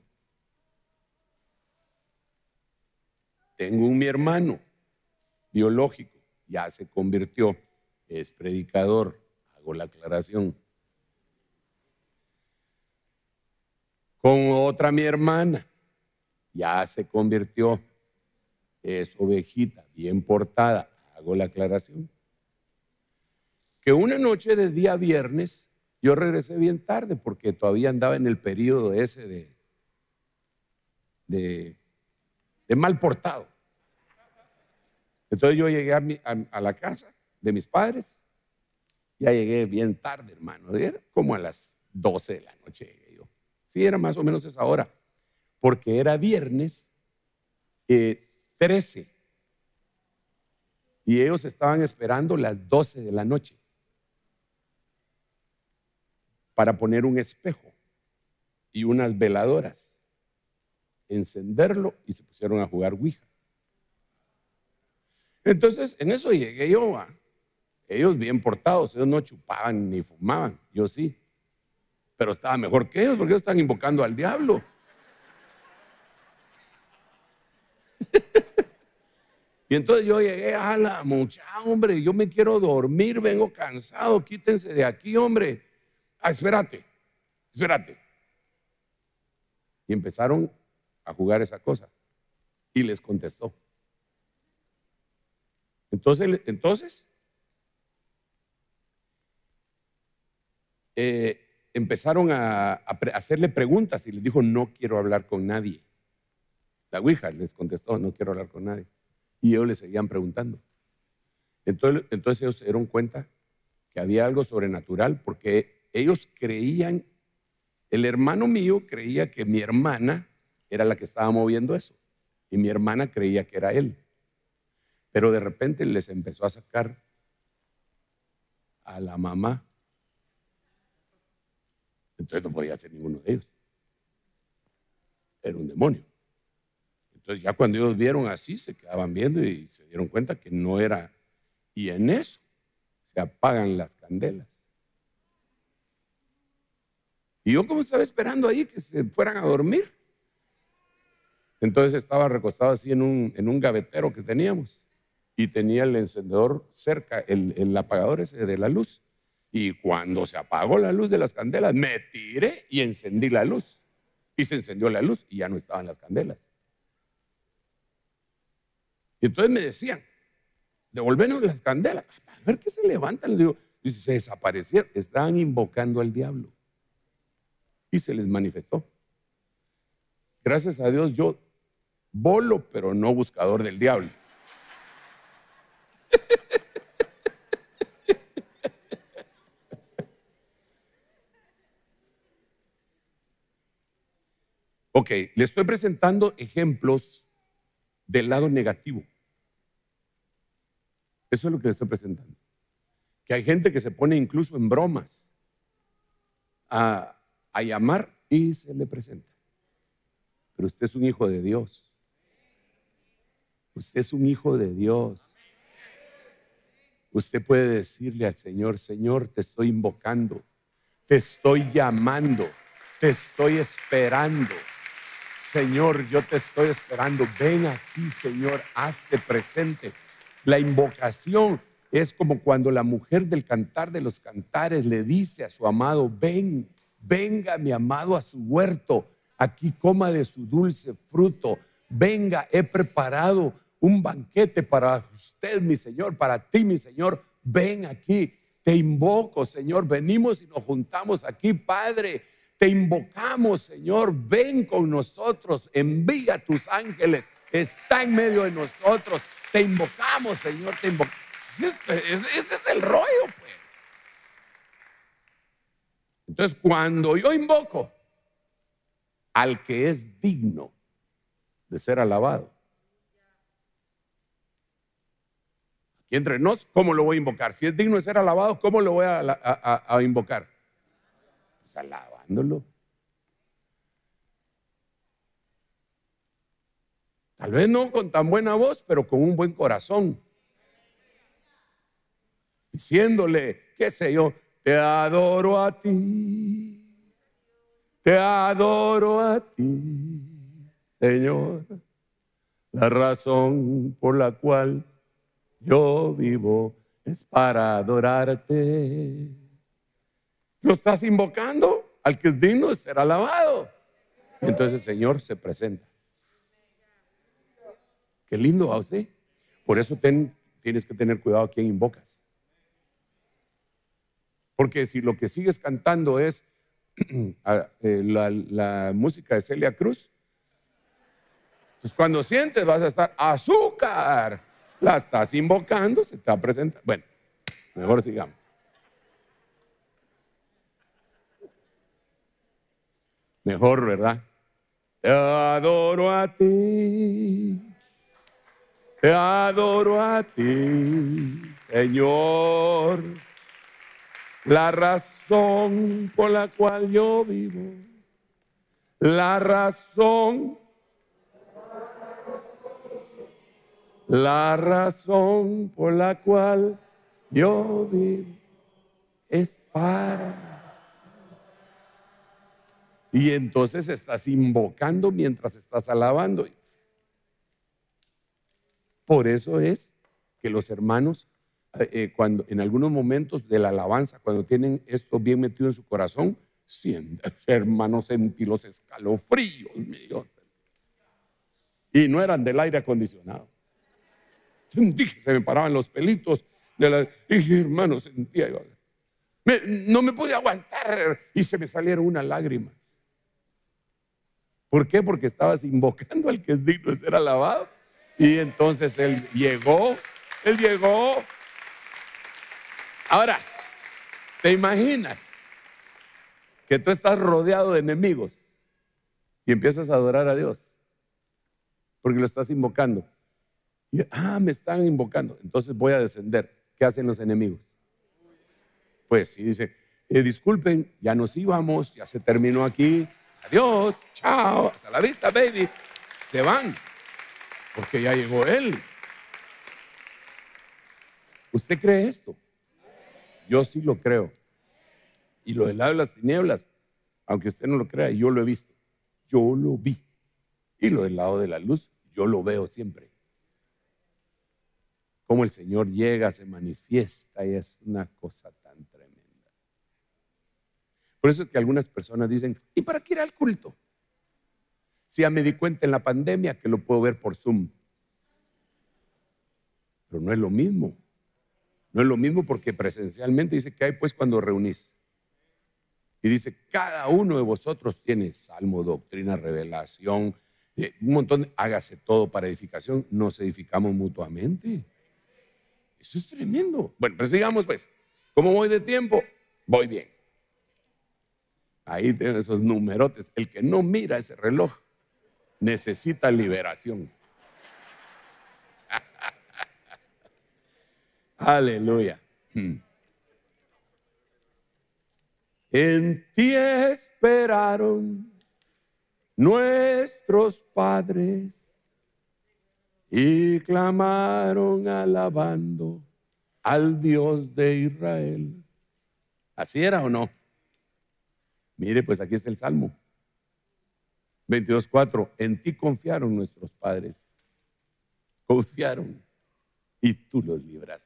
Tengo mi hermano biológico, ya se convirtió, es predicador, hago la aclaración. Con otra mi hermana, ya se convirtió, es ovejita, bien portada, hago la aclaración. Que una noche de día viernes, yo regresé bien tarde porque todavía andaba en el periodo ese de mal portado. Entonces yo llegué a la casa de mis padres, ya llegué bien tarde, hermano, era como a las 12 de la noche llegué yo. Sí, era más o menos esa hora, porque era viernes 13 y ellos estaban esperando las 12 de la noche para poner un espejo y unas veladoras, encenderlo y se pusieron a jugar Ouija. Entonces, en eso llegué yo, ellos bien portados, ellos no chupaban ni fumaban, yo sí, pero estaba mejor que ellos porque ellos están invocando al diablo. Y entonces yo llegué, a la muchacha, hombre, yo me quiero dormir, vengo cansado, quítense de aquí, hombre. Espérate. Y empezaron a jugar esa cosa. Y les contestó. Entonces empezaron a hacerle preguntas y les dijo, no quiero hablar con nadie. La Ouija les contestó, no quiero hablar con nadie. Y ellos le seguían preguntando. Entonces ellos se dieron cuenta que había algo sobrenatural porque ellos creían, el hermano mío creía que mi hermana era la que estaba moviendo eso y mi hermana creía que era él. Pero de repente les empezó a sacar a la mamá. Entonces no podía ser ninguno de ellos. Era un demonio. Entonces ya cuando ellos vieron así, se quedaban viendo y se dieron cuenta que no era. Y en eso se apagan las candelas. Y yo como estaba esperando ahí que se fueran a dormir. Entonces estaba recostado así en un gavetero que teníamos. Y tenía el encendedor cerca, el apagador ese de la luz. Y cuando se apagó la luz de las candelas, me tiré y encendí la luz. Y se encendió la luz y ya no estaban las candelas. Y entonces me decían, devolvernos las candelas. A ver qué se levantan. Les digo, y se desaparecieron. Estaban invocando al diablo. Y se les manifestó. Gracias a Dios yo bolo, pero no buscador del diablo. Ok, le estoy presentando ejemplos del lado negativo. Eso es lo que le estoy presentando. Que hay gente que se pone incluso en bromas a llamar y se le presenta. Pero usted es un hijo de Dios. Usted es un hijo de Dios. Usted puede decirle al Señor, Señor, te estoy invocando, te estoy llamando, te estoy esperando. Señor, yo te estoy esperando. Ven aquí, Señor, hazte presente. La invocación es como cuando la mujer del Cantar de los Cantares le dice a su amado, ven, venga mi amado a su huerto, aquí coma de su dulce fruto. Venga, he preparado un banquete para usted, mi Señor, para ti, mi Señor. Ven aquí, te invoco, Señor. Venimos y nos juntamos aquí, Padre. Te invocamos, Señor. Ven con nosotros. Envía tus ángeles. Está en medio de nosotros. Te invocamos, Señor. Te invocamos. Ese es el rollo, pues. Entonces, cuando yo invoco al que es digno de ser alabado, aquí entre nos, ¿cómo lo voy a invocar? Si es digno de ser alabado, ¿cómo lo voy a invocar? Pues alabándolo. Tal vez no con tan buena voz, pero con un buen corazón. Diciéndole, qué sé yo, te adoro a ti. Te adoro a ti, Señor. La razón por la cual yo vivo es para adorarte. Lo estás invocando al que es digno de ser alabado. Entonces el Señor se presenta. Qué lindo a usted. Por eso tienes que tener cuidado a quién invocas. Porque si lo que sigues cantando es la música de Celia Cruz, pues cuando sientes vas a estar azúcar. La estás invocando, se te va a presentar. Bueno, mejor sigamos. Mejor, ¿verdad? Te adoro a ti. Te adoro a ti, Señor. La razón por la cual yo vivo. La razón por la cual yo vivo es para. Y entonces estás invocando mientras estás alabando. Por eso es que los hermanos, cuando en algunos momentos de la alabanza, cuando tienen esto bien metido en su corazón, sienten, hermanos, sentí los escalofríos míos. Y no eran del aire acondicionado. Sentí que se me paraban los pelitos y hermano, sentía yo. No me pude aguantar y se me salieron unas lágrimas. ¿Por qué? Porque estabas invocando al que es digno de ser alabado. Y entonces Él llegó. Ahora, ¿te imaginas que tú estás rodeado de enemigos y empiezas a adorar a Dios? Porque lo estás invocando. Y, me están invocando, entonces voy a descender. ¿Qué hacen los enemigos? Pues si dice, disculpen, ya nos íbamos, ya se terminó aquí, adiós, chao, hasta la vista, baby. Se van, porque ya llegó Él. ¿Usted cree esto? Yo sí lo creo. Y lo del lado de las tinieblas, aunque usted no lo crea, yo lo he visto, yo lo vi. Y lo del lado de la luz, yo lo veo siempre. Cómo el Señor llega, se manifiesta y es una cosa tan tremenda. Por eso es que algunas personas dicen, ¿y para qué ir al culto? Si ya me di cuenta en la pandemia que lo puedo ver por Zoom. Pero no es lo mismo. No es lo mismo porque presencialmente dice que hay pues cuando reunís. Y dice, cada uno de vosotros tiene salmo, doctrina, revelación, un montón, hágase todo para edificación, nos edificamos mutuamente. Eso es tremendo. Bueno, pues sigamos pues. ¿Cómo voy de tiempo? Voy bien. Ahí tienen esos numerotes. El que no mira ese reloj necesita liberación. Aleluya. En ti esperaron nuestros padres y clamaron alabando al Dios de Israel. ¿Así era o no? Mire, pues aquí está el Salmo 22:4. En ti confiaron nuestros padres. Confiaron y tú los libraste.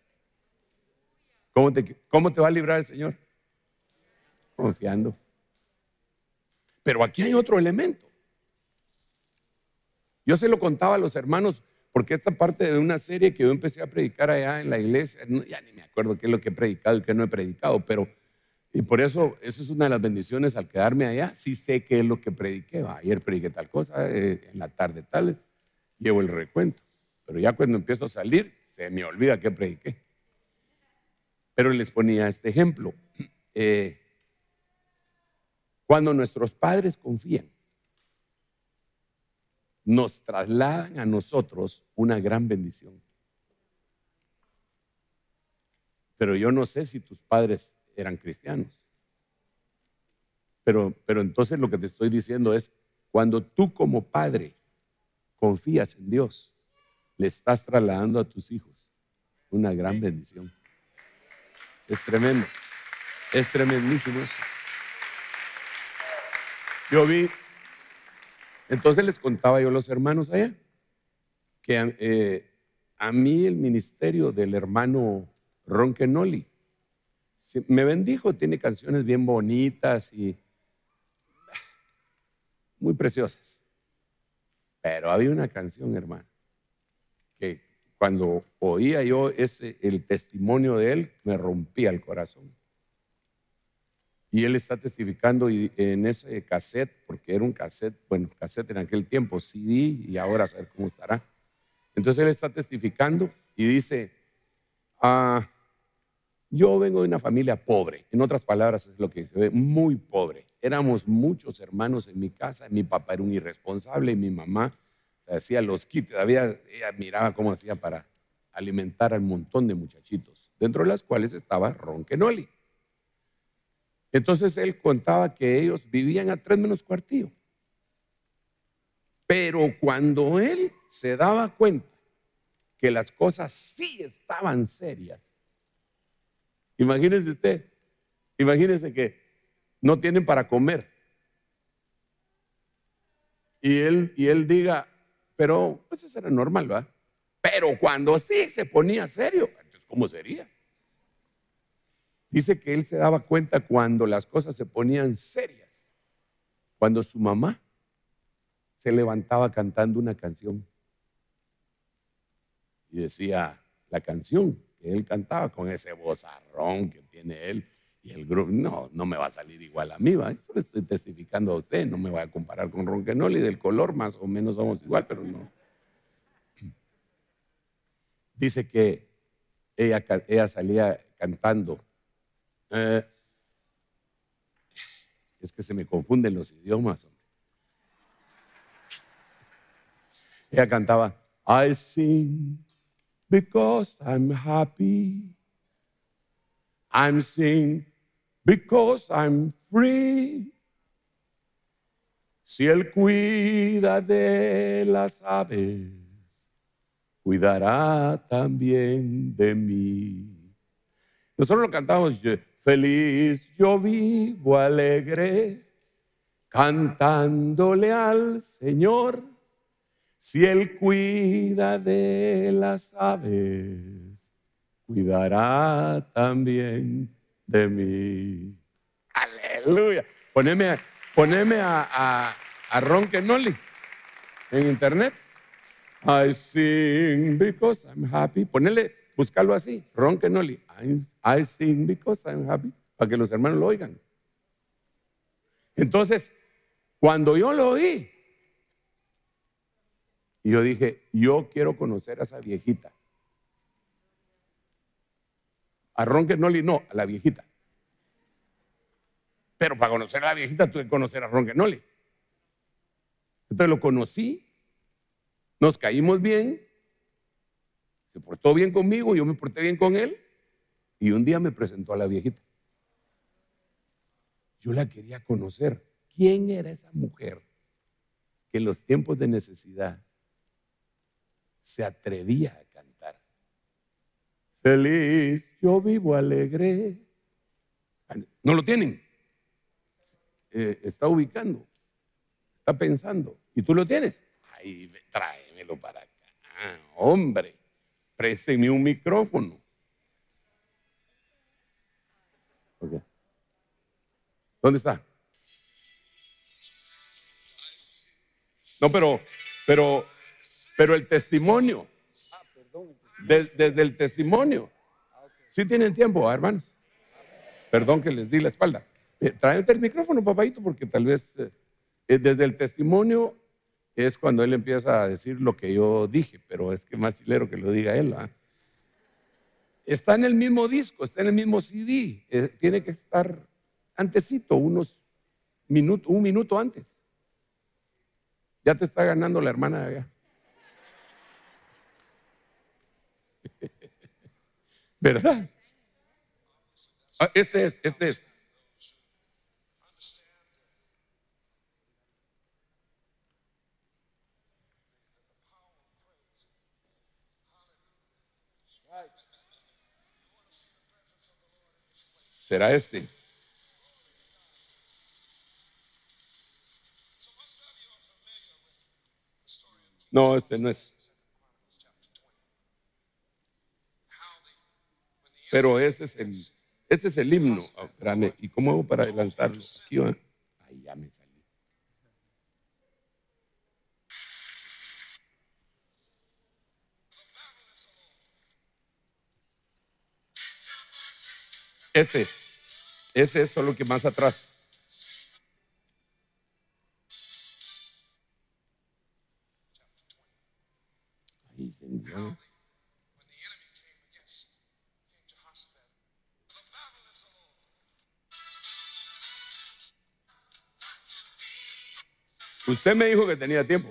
¿Cómo te va a librar el Señor? Confiando. Pero aquí hay otro elemento. Yo se lo contaba a los hermanos porque esta parte de una serie que yo empecé a predicar allá en la iglesia, ya ni me acuerdo qué es lo que he predicado y qué no he predicado, pero y por eso esa es una de las bendiciones al quedarme allá. Sí sé qué es lo que prediqué. Ayer prediqué tal cosa, en la tarde tal, llevo el recuento. Pero ya cuando empiezo a salir, se me olvida qué prediqué. Pero les ponía este ejemplo. Cuando nuestros padres confían, nos trasladan a nosotros una gran bendición. Pero yo no sé si tus padres eran cristianos. Pero entonces lo que te estoy diciendo es, cuando tú como padre confías en Dios, le estás trasladando a tus hijos una gran bendición. Es tremendo, es tremendísimo eso. Yo vi, entonces les contaba yo a los hermanos allá, que a mí el ministerio del hermano Ron Kenoly me bendijo, tiene canciones bien bonitas y muy preciosas. Pero había una canción, hermano, que cuando oía yo el testimonio de él, me rompía el corazón. Y él está testificando en ese cassette, porque era un cassette, bueno, cassette en aquel tiempo, CD, y ahora a saber cómo estará. Entonces él está testificando y dice, yo vengo de una familia pobre, en otras palabras es lo que dice, muy pobre. Éramos muchos hermanos en mi casa, mi papá era un irresponsable y mi mamá se hacía los kits, ella miraba cómo hacía para alimentar al montón de muchachitos, dentro de las cuales estaba Ron Kenoly. Entonces él contaba que ellos vivían a 3 menos cuartillo. Pero cuando él se daba cuenta que las cosas sí estaban serias, imagínese usted, imagínese que no tienen para comer. Y él diga, pero pues eso era normal, ¿verdad? Pero cuando sí se ponía serio, entonces ¿cómo sería? Dice que él se daba cuenta cuando las cosas se ponían serias, cuando su mamá se levantaba cantando una canción y decía la canción que él cantaba con ese vozarrón que tiene él y el grupo, no me va a salir igual a mí, ¿va? Eso le estoy testificando a usted, no me voy a comparar con Ron Kenoly, del color más o menos somos igual, pero no. Dice que ella salía cantando. Es que se me confunden los idiomas, hombre. Ella cantaba, I sing because I'm happy. I'm sing because I'm free. Si Él cuida de las aves, cuidará también de mí. Nosotros lo cantamos, feliz yo vivo alegre, cantándole al Señor. Si Él cuida de las aves, cuidará también de mí. Aleluya. Poneme a Ron Kenoly en internet. I sing because I'm happy. Búscalo así, Ron Kenoly. I sing because I'm happy, para que los hermanos lo oigan. Entonces, cuando yo lo oí, yo dije, yo quiero conocer a esa viejita. A Ron Kenoly no, a la viejita. Pero para conocer a la viejita tuve que conocer a Ron Kenoly. Entonces lo conocí, nos caímos bien, se portó bien conmigo, yo me porté bien con él, y un día me presentó a la viejita. Yo la quería conocer. ¿Quién era esa mujer que en los tiempos de necesidad se atrevía a cantar? Feliz, yo vivo alegre. ¿No lo tienen? Está ubicando, está pensando, y tú lo tienes. Ay, tráemelo para acá. Hombre, présteme un micrófono. Okay. ¿Dónde está? No, pero el testimonio. Desde el testimonio. ¿Sí tienen tiempo, hermanos? Perdón que les di la espalda. Tráete el micrófono, papadito, porque tal vez desde el testimonio es cuando él empieza a decir lo que yo dije, pero es que más chilero que lo diga él, ¿verdad? Está en el mismo disco, está en el mismo CD, tiene que estar antecito, unos un minuto antes. Ya te está ganando la hermana de allá. ¿Verdad? Este es. ¿Será este? No, este no es. Pero este es el himno. Oh, espérame, ¿y cómo hago para adelantarlo? Aquí va. Ahí ya me salí. Ese es solo que más atrás. Ay, señor. Usted me dijo que tenía tiempo.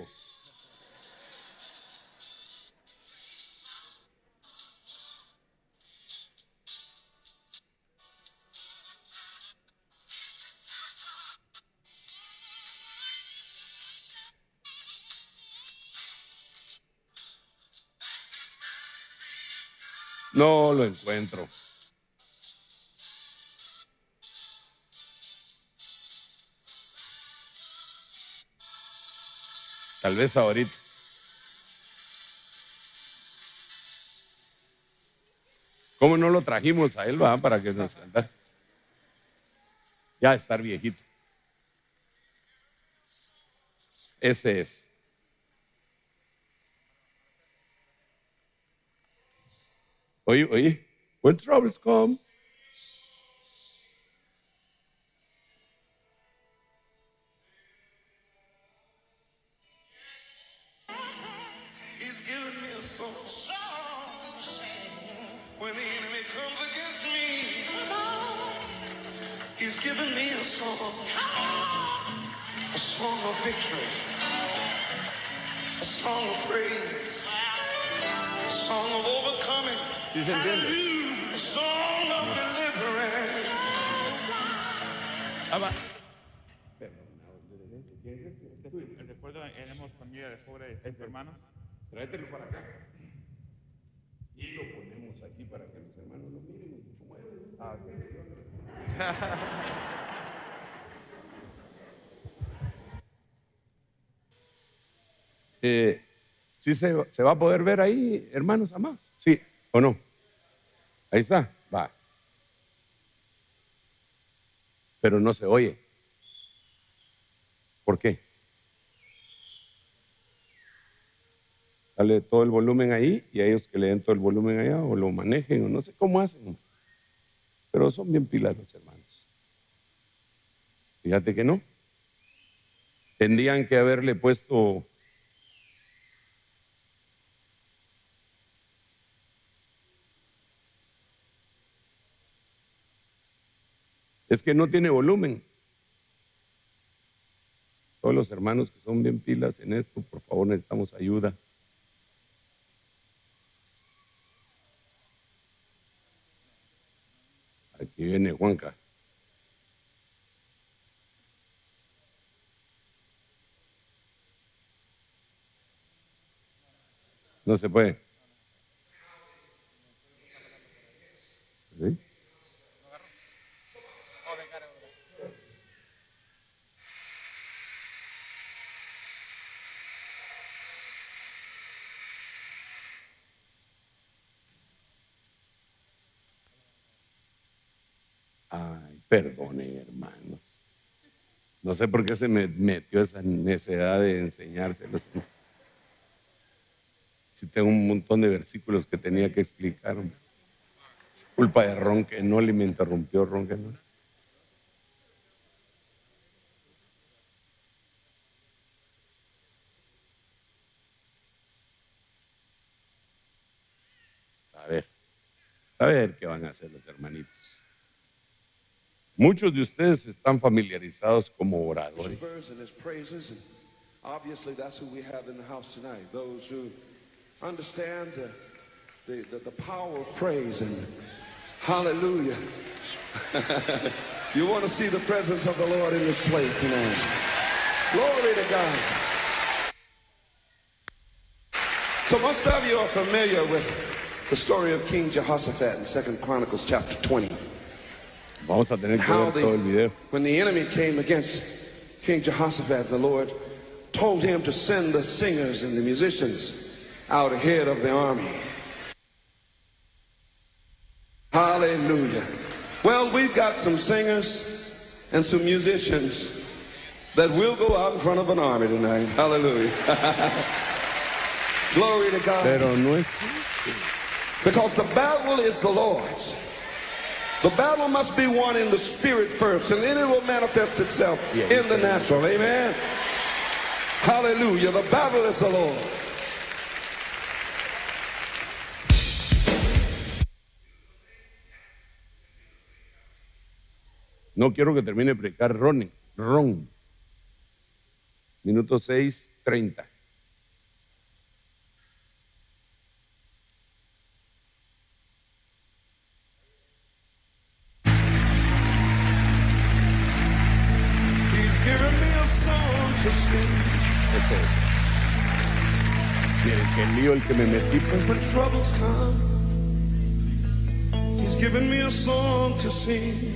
No lo encuentro. Tal vez ahorita. ¿Cómo no lo trajimos a él, va? Para que nos cantara. Ya estar viejito. Ese es. Oye. When troubles come. He's given me a song. When the enemy comes against me, he's given me a song. A song of victory. A song of praise. A song of overcoming. ¿Sí se entiende? A song of deliverance. Ah, va. Recuerdo, éramos familia de pobre de 5 hermanos. Tráetelo para acá. Y lo ponemos aquí para que los hermanos lo miren. ¿Sí se va a poder ver ahí, hermanos amados? ¿Sí o no? Ahí está. Va. Pero no se oye. ¿Por qué? Dale todo el volumen ahí y a ellos que le den todo el volumen allá o lo manejen o no sé cómo hacen. Pero son bien pilas los hermanos. Fíjate que no. Tendrían que haberle puesto es que no tiene volumen. Todos los hermanos que son bien pilas en esto, por favor, necesitamos ayuda. Aquí viene Juanca. No se puede. ¿Sí? Ay, perdonen, hermanos. No sé por qué se me metió esa necesidad de enseñárselos. Si tengo un montón de versículos que tenía que explicar. Culpa de Ron que no le me interrumpió Ron que no. A ver qué van a hacer los hermanitos. Muchos de ustedes están familiarizados como oradores. And his praises, and obviously that's who we have in the house tonight. Those who understand the power of praise and hallelujah. You want to see the presence of the Lord in this place tonight. Glory to God. So most of you are familiar with the story of King Jehoshaphat in 2 Chronicles chapter 20. Vamos a tener que ver todo el video. When the enemy came against King Jehoshaphat, the Lord told him to send the singers and the musicians out ahead of the army. Hallelujah. Well, we've got some singers and some musicians that will go out in front of an army tonight. Hallelujah. Glory to God. Pero no es Because the battle is the Lord's. The battle must be won in the spirit first, and then it will manifest itself in the natural. Amen. Hallelujah. The battle is the Lord. No quiero que termine de predicar Ron. Minuto 6:30. He's given me a song to sing. Ese es. Y el lío el que me metí, pues, When troubles come, he's given me a song to sing.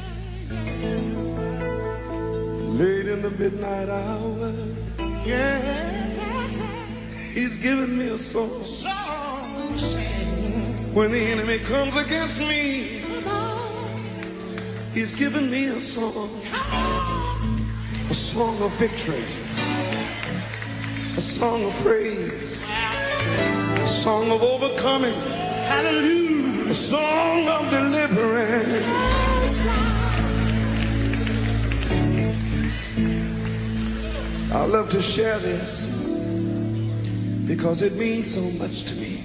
Late in the midnight hour, yeah, he's given me a song to sing. When the enemy comes against me, he's given me a song of victory, a song of praise, a song of overcoming, hallelujah, a song of deliverance. I love to share this because it means so much to me.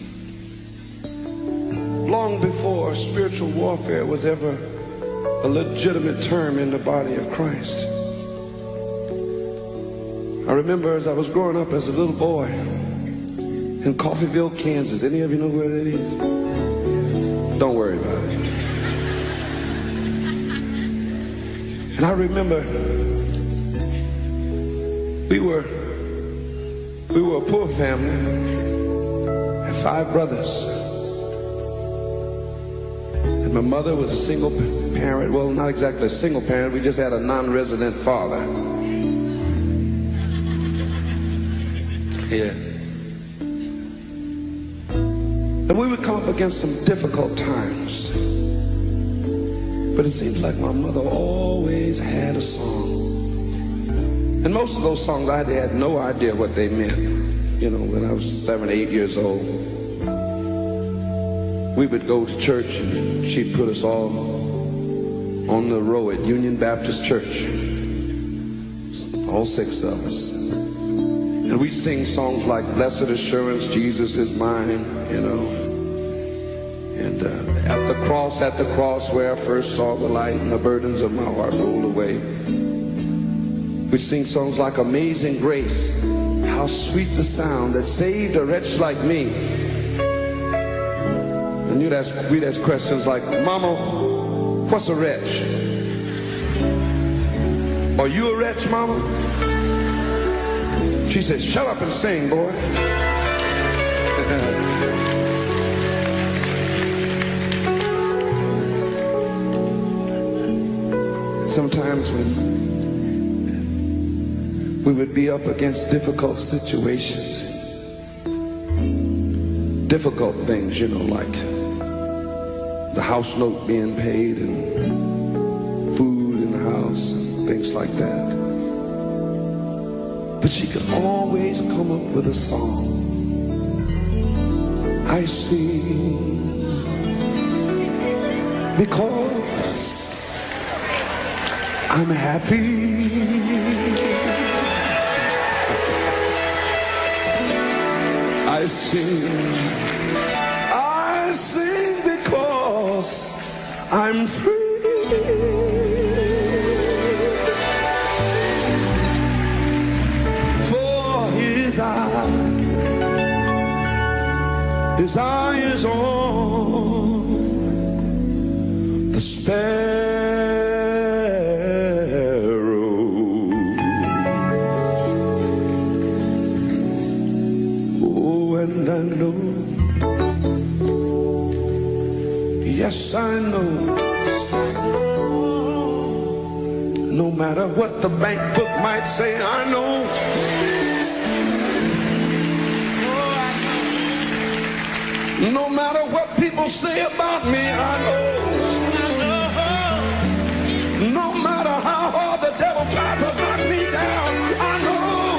Long before spiritual warfare was ever a legitimate term in the body of Christ, I remember as I was growing up as a little boy in Coffeyville, Kansas. Any of you know where that is? Don't worry about it. And I remember we were a poor family, had 5 brothers. And my mother was a single parent. Well, not exactly a single parent. We just had a non-resident father. Yeah. And we would come up against some difficult times. But it seems like my mother always had a song. And most of those songs I had no idea what they meant. You know, when I was 7, 8 years old, we would go to church and she'd put us all on the row at Union Baptist Church. All 6 of us. And we'd sing songs like Blessed Assurance, Jesus is mine, you know. And at the cross where I first saw the light and the burdens of my heart rolled away. We'd sing songs like Amazing Grace, how sweet the sound that saved a wretch like me. And we'd ask questions like, Mama, what's a wretch? Are you a wretch, Mama? She said, shut up and sing, boy. Sometimes when we would be up against difficult situations, difficult things, you know, like the house note being paid and food in the house and things like that. But she could always come up with a song. I sing because I'm happy. I sing because I'm free. His eye is on the sparrow. Oh, and I know, yes, I know, no matter what the bank book might say, I know. No matter what people say about me, I know. No matter how hard the devil tries to knock me down, I know.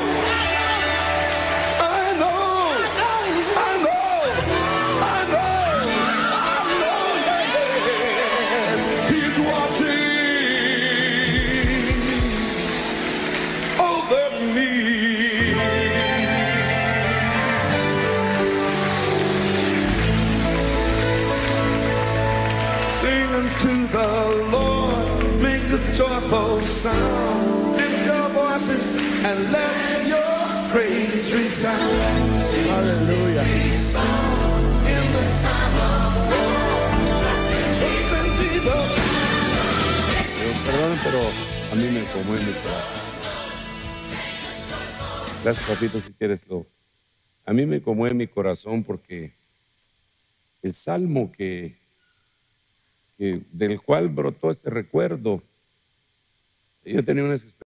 I know. I know. I know. I know. Yeah. He's watching over me. To the Lord, make a joyful sound. Lift your voices and let your praise resound. Hallelujah. In the time of war, trust in Jesus. Perdón, pero a mí me conmueve mi corazón. Gracias, papito, si quieres lo. A mí me conmueve mi corazón porque el salmo del cual brotó este recuerdo, yo tenía unas experiencias.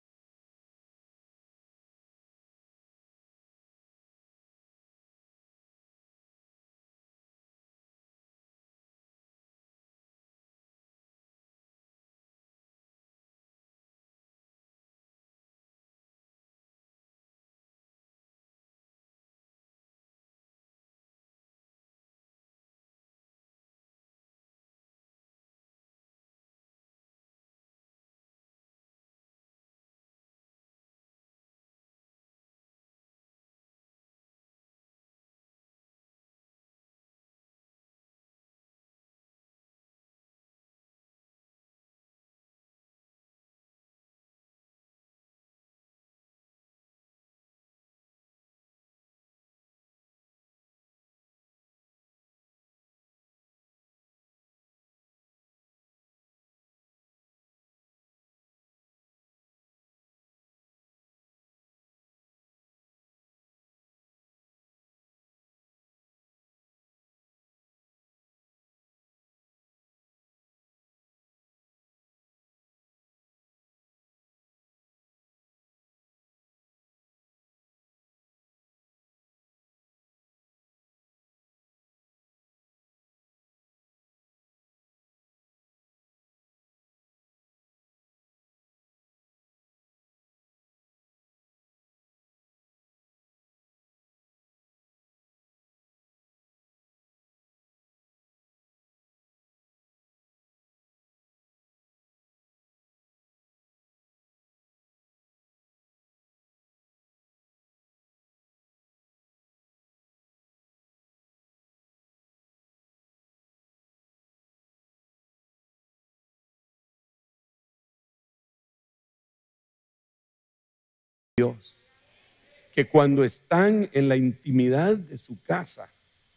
Dios, que cuando están en la intimidad de su casa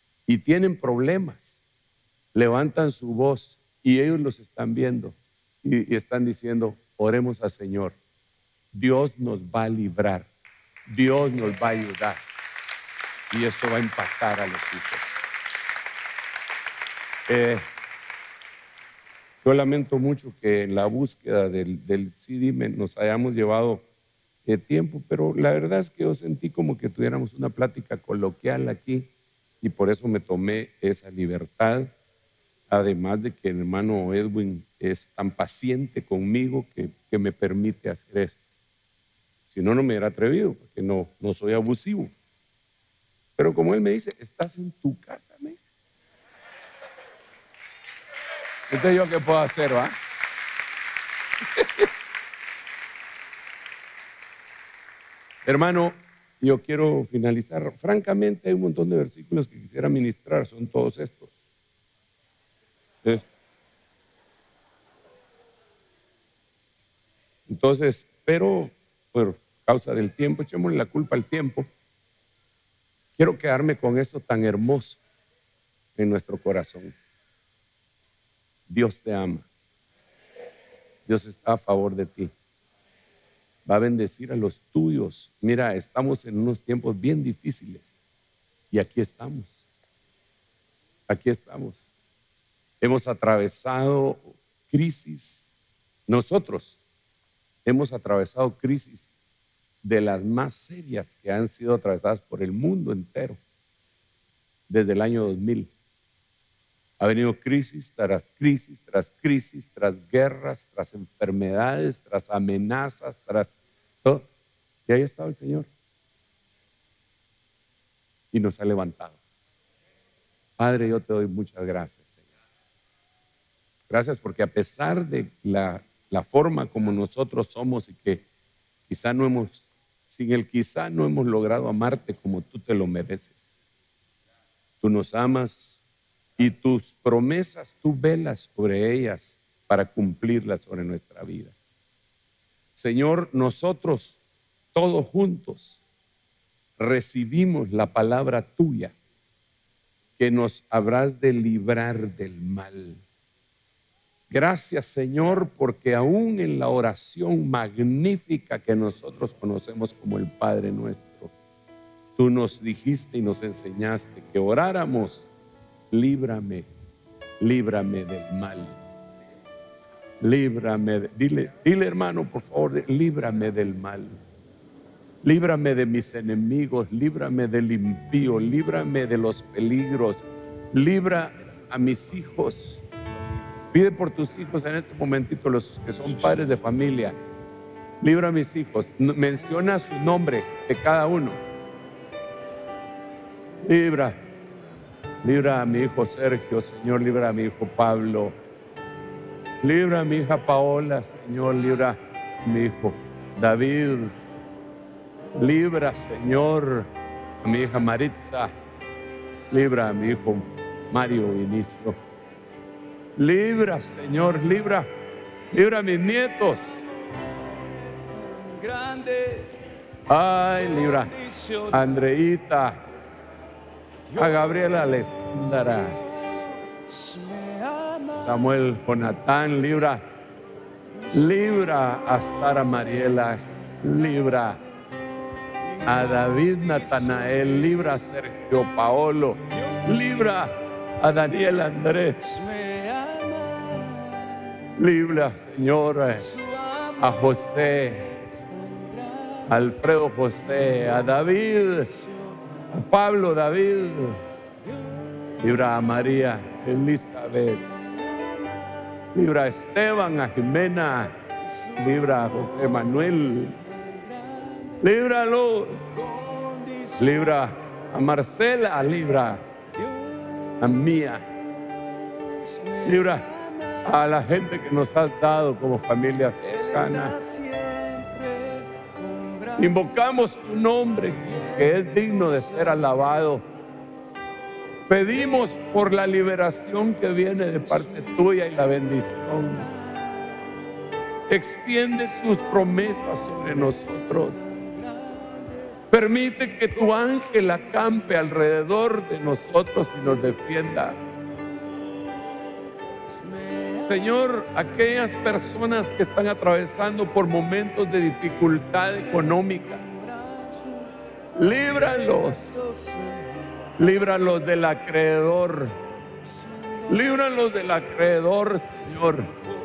y tienen problemas, levantan su voz y ellos los están viendo y están diciendo, oremos al Señor. Dios nos va a librar, Dios nos va a ayudar y eso va a impactar a los hijos. Yo lamento mucho que en la búsqueda del CD nos hayamos llevado tiempo, pero la verdad es que yo sentí como que tuviéramos una plática coloquial aquí y por eso me tomé esa libertad, además de que el hermano Edwin es tan paciente conmigo que me permite hacer esto. Si no, no me hubiera atrevido, porque no soy abusivo. Pero como él me dice, estás en tu casa, me dice. Entonces, ¿yo qué puedo hacer, va? Hermano, yo quiero finalizar. Francamente, hay un montón de versículos que quisiera ministrar, son todos estos. Entonces, pero por causa del tiempo, echémosle la culpa al tiempo. Quiero quedarme con esto tan hermoso en nuestro corazón. Dios te ama. Dios está a favor de ti. Va a bendecir a los tuyos. Mira, estamos en unos tiempos bien difíciles y aquí estamos. Aquí estamos. Hemos atravesado crisis. Nosotros hemos atravesado crisis de las más serias que han sido atravesadas por el mundo entero desde el año 2000. Ha venido crisis tras crisis, tras crisis, tras guerras, tras enfermedades, tras amenazas, tras todo. Y ahí estaba el Señor. Y nos ha levantado. Padre, yo te doy muchas gracias, Señor. Gracias porque a pesar de la forma como nosotros somos y que quizá no hemos, sin el quizá no hemos logrado amarte como tú te lo mereces. Tú nos amas y tus promesas tú velas sobre ellas para cumplirlas sobre nuestra vida. Señor, nosotros todos juntos recibimos la palabra tuya que nos habrás de librar del mal. Gracias, Señor, porque aún en la oración magnífica que nosotros conocemos como el Padre Nuestro, tú nos dijiste y nos enseñaste que oráramos: líbrame, líbrame del mal. Líbrame, dile hermano, por favor, líbrame del mal. Líbrame de mis enemigos, líbrame del impío, líbrame de los peligros, libra a mis hijos. Pide por tus hijos en este momentito, los que son padres de familia. Libra a mis hijos. Menciona su nombre de cada uno. Libra a mi hijo Sergio, Señor, libra a mi hijo Pablo. Libra a mi hija Paola, Señor, libra a mi hijo David. Libra, Señor, a mi hija Maritza. Libra a mi hijo Mario Vinicio. Libra, Señor, libra a mis nietos. Ay, libra a Andreita, a Gabriela Alessandra, Samuel Jonatán, libra a Sara Mariela, libra a David Natanael, libra a Sergio Paolo, libra a Daniel Andrés. Libra, Señor, a José, a Alfredo José, a David, a Pablo David. Libra a María Elizabeth. Libra a Esteban, a Jimena. Libra a José Manuel. Líbralos. Libra a Marcela. Libra a Mía. Libra a la gente que nos has dado como familia cercana. Invocamos tu nombre, que es digno de ser alabado. Pedimos por la liberación que viene de parte tuya y la bendición. Extiende tus promesas sobre nosotros. Permite que tu ángel acampe alrededor de nosotros y nos defienda. Señor, aquellas personas que están atravesando por momentos de dificultad económica, líbralos del acreedor, Señor.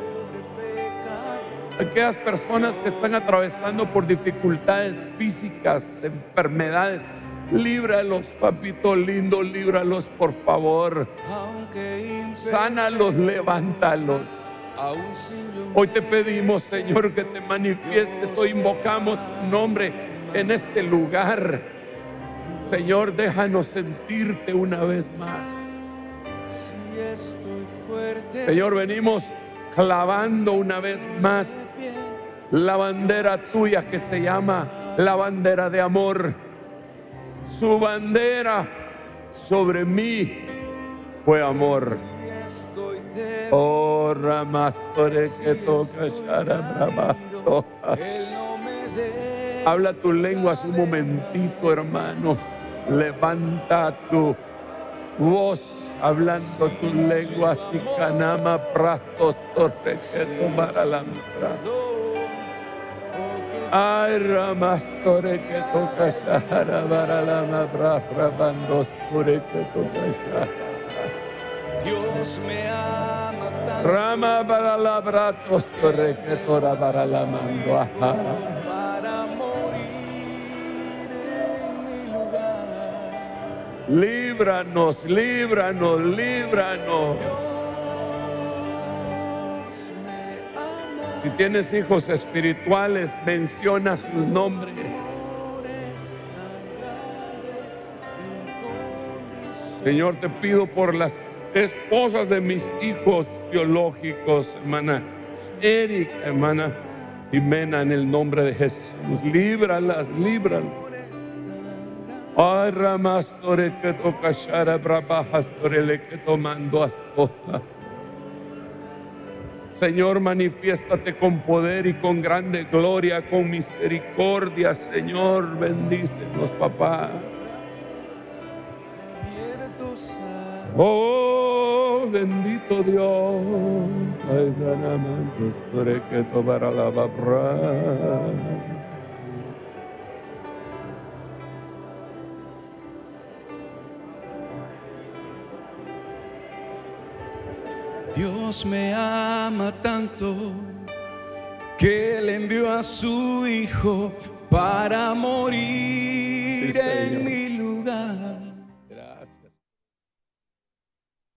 Aquellas personas que están atravesando por dificultades físicas, enfermedades, líbralos, papito lindo, líbralos, por favor. Sánalos, levántalos. Hoy te pedimos, Señor, que te manifiestes. Hoy invocamos tu nombre en este lugar. Señor, déjanos sentirte una vez más. Señor, venimos clavando una vez más la bandera tuya que se llama la bandera de amor. Su bandera sobre mí fue amor. Oh, Ramastore que toca Sharabrabasto. Habla tu lengua un momentito, hermano. Levanta Vos hablando tus lenguas y canama pratos torre que tomara la mitra. Ay, ramastore que toca shara para la mabra rabandos pure que toca shara. Dios me ama tanto Rama para la bratos torre que tora para la mando. Ajá. para morir en mi lugar. Líbranos, líbranos, líbranos. Si tienes hijos espirituales, menciona sus nombres. Señor, te pido por las esposas de mis hijos biológicos, hermana Erika, hermana Jimena, en el nombre de Jesús. Líbralas, líbralas. Ay, ramastore que toca shara brabajastore que tomando astoja. Señor, manifiéstate con poder y con grande gloria, con misericordia, Señor, bendícenos, papá. Oh, bendito Dios. Ay, ganamandostore que tomara la babra. Dios me ama tanto que le envió a su Hijo para morir Sí, en mi lugar.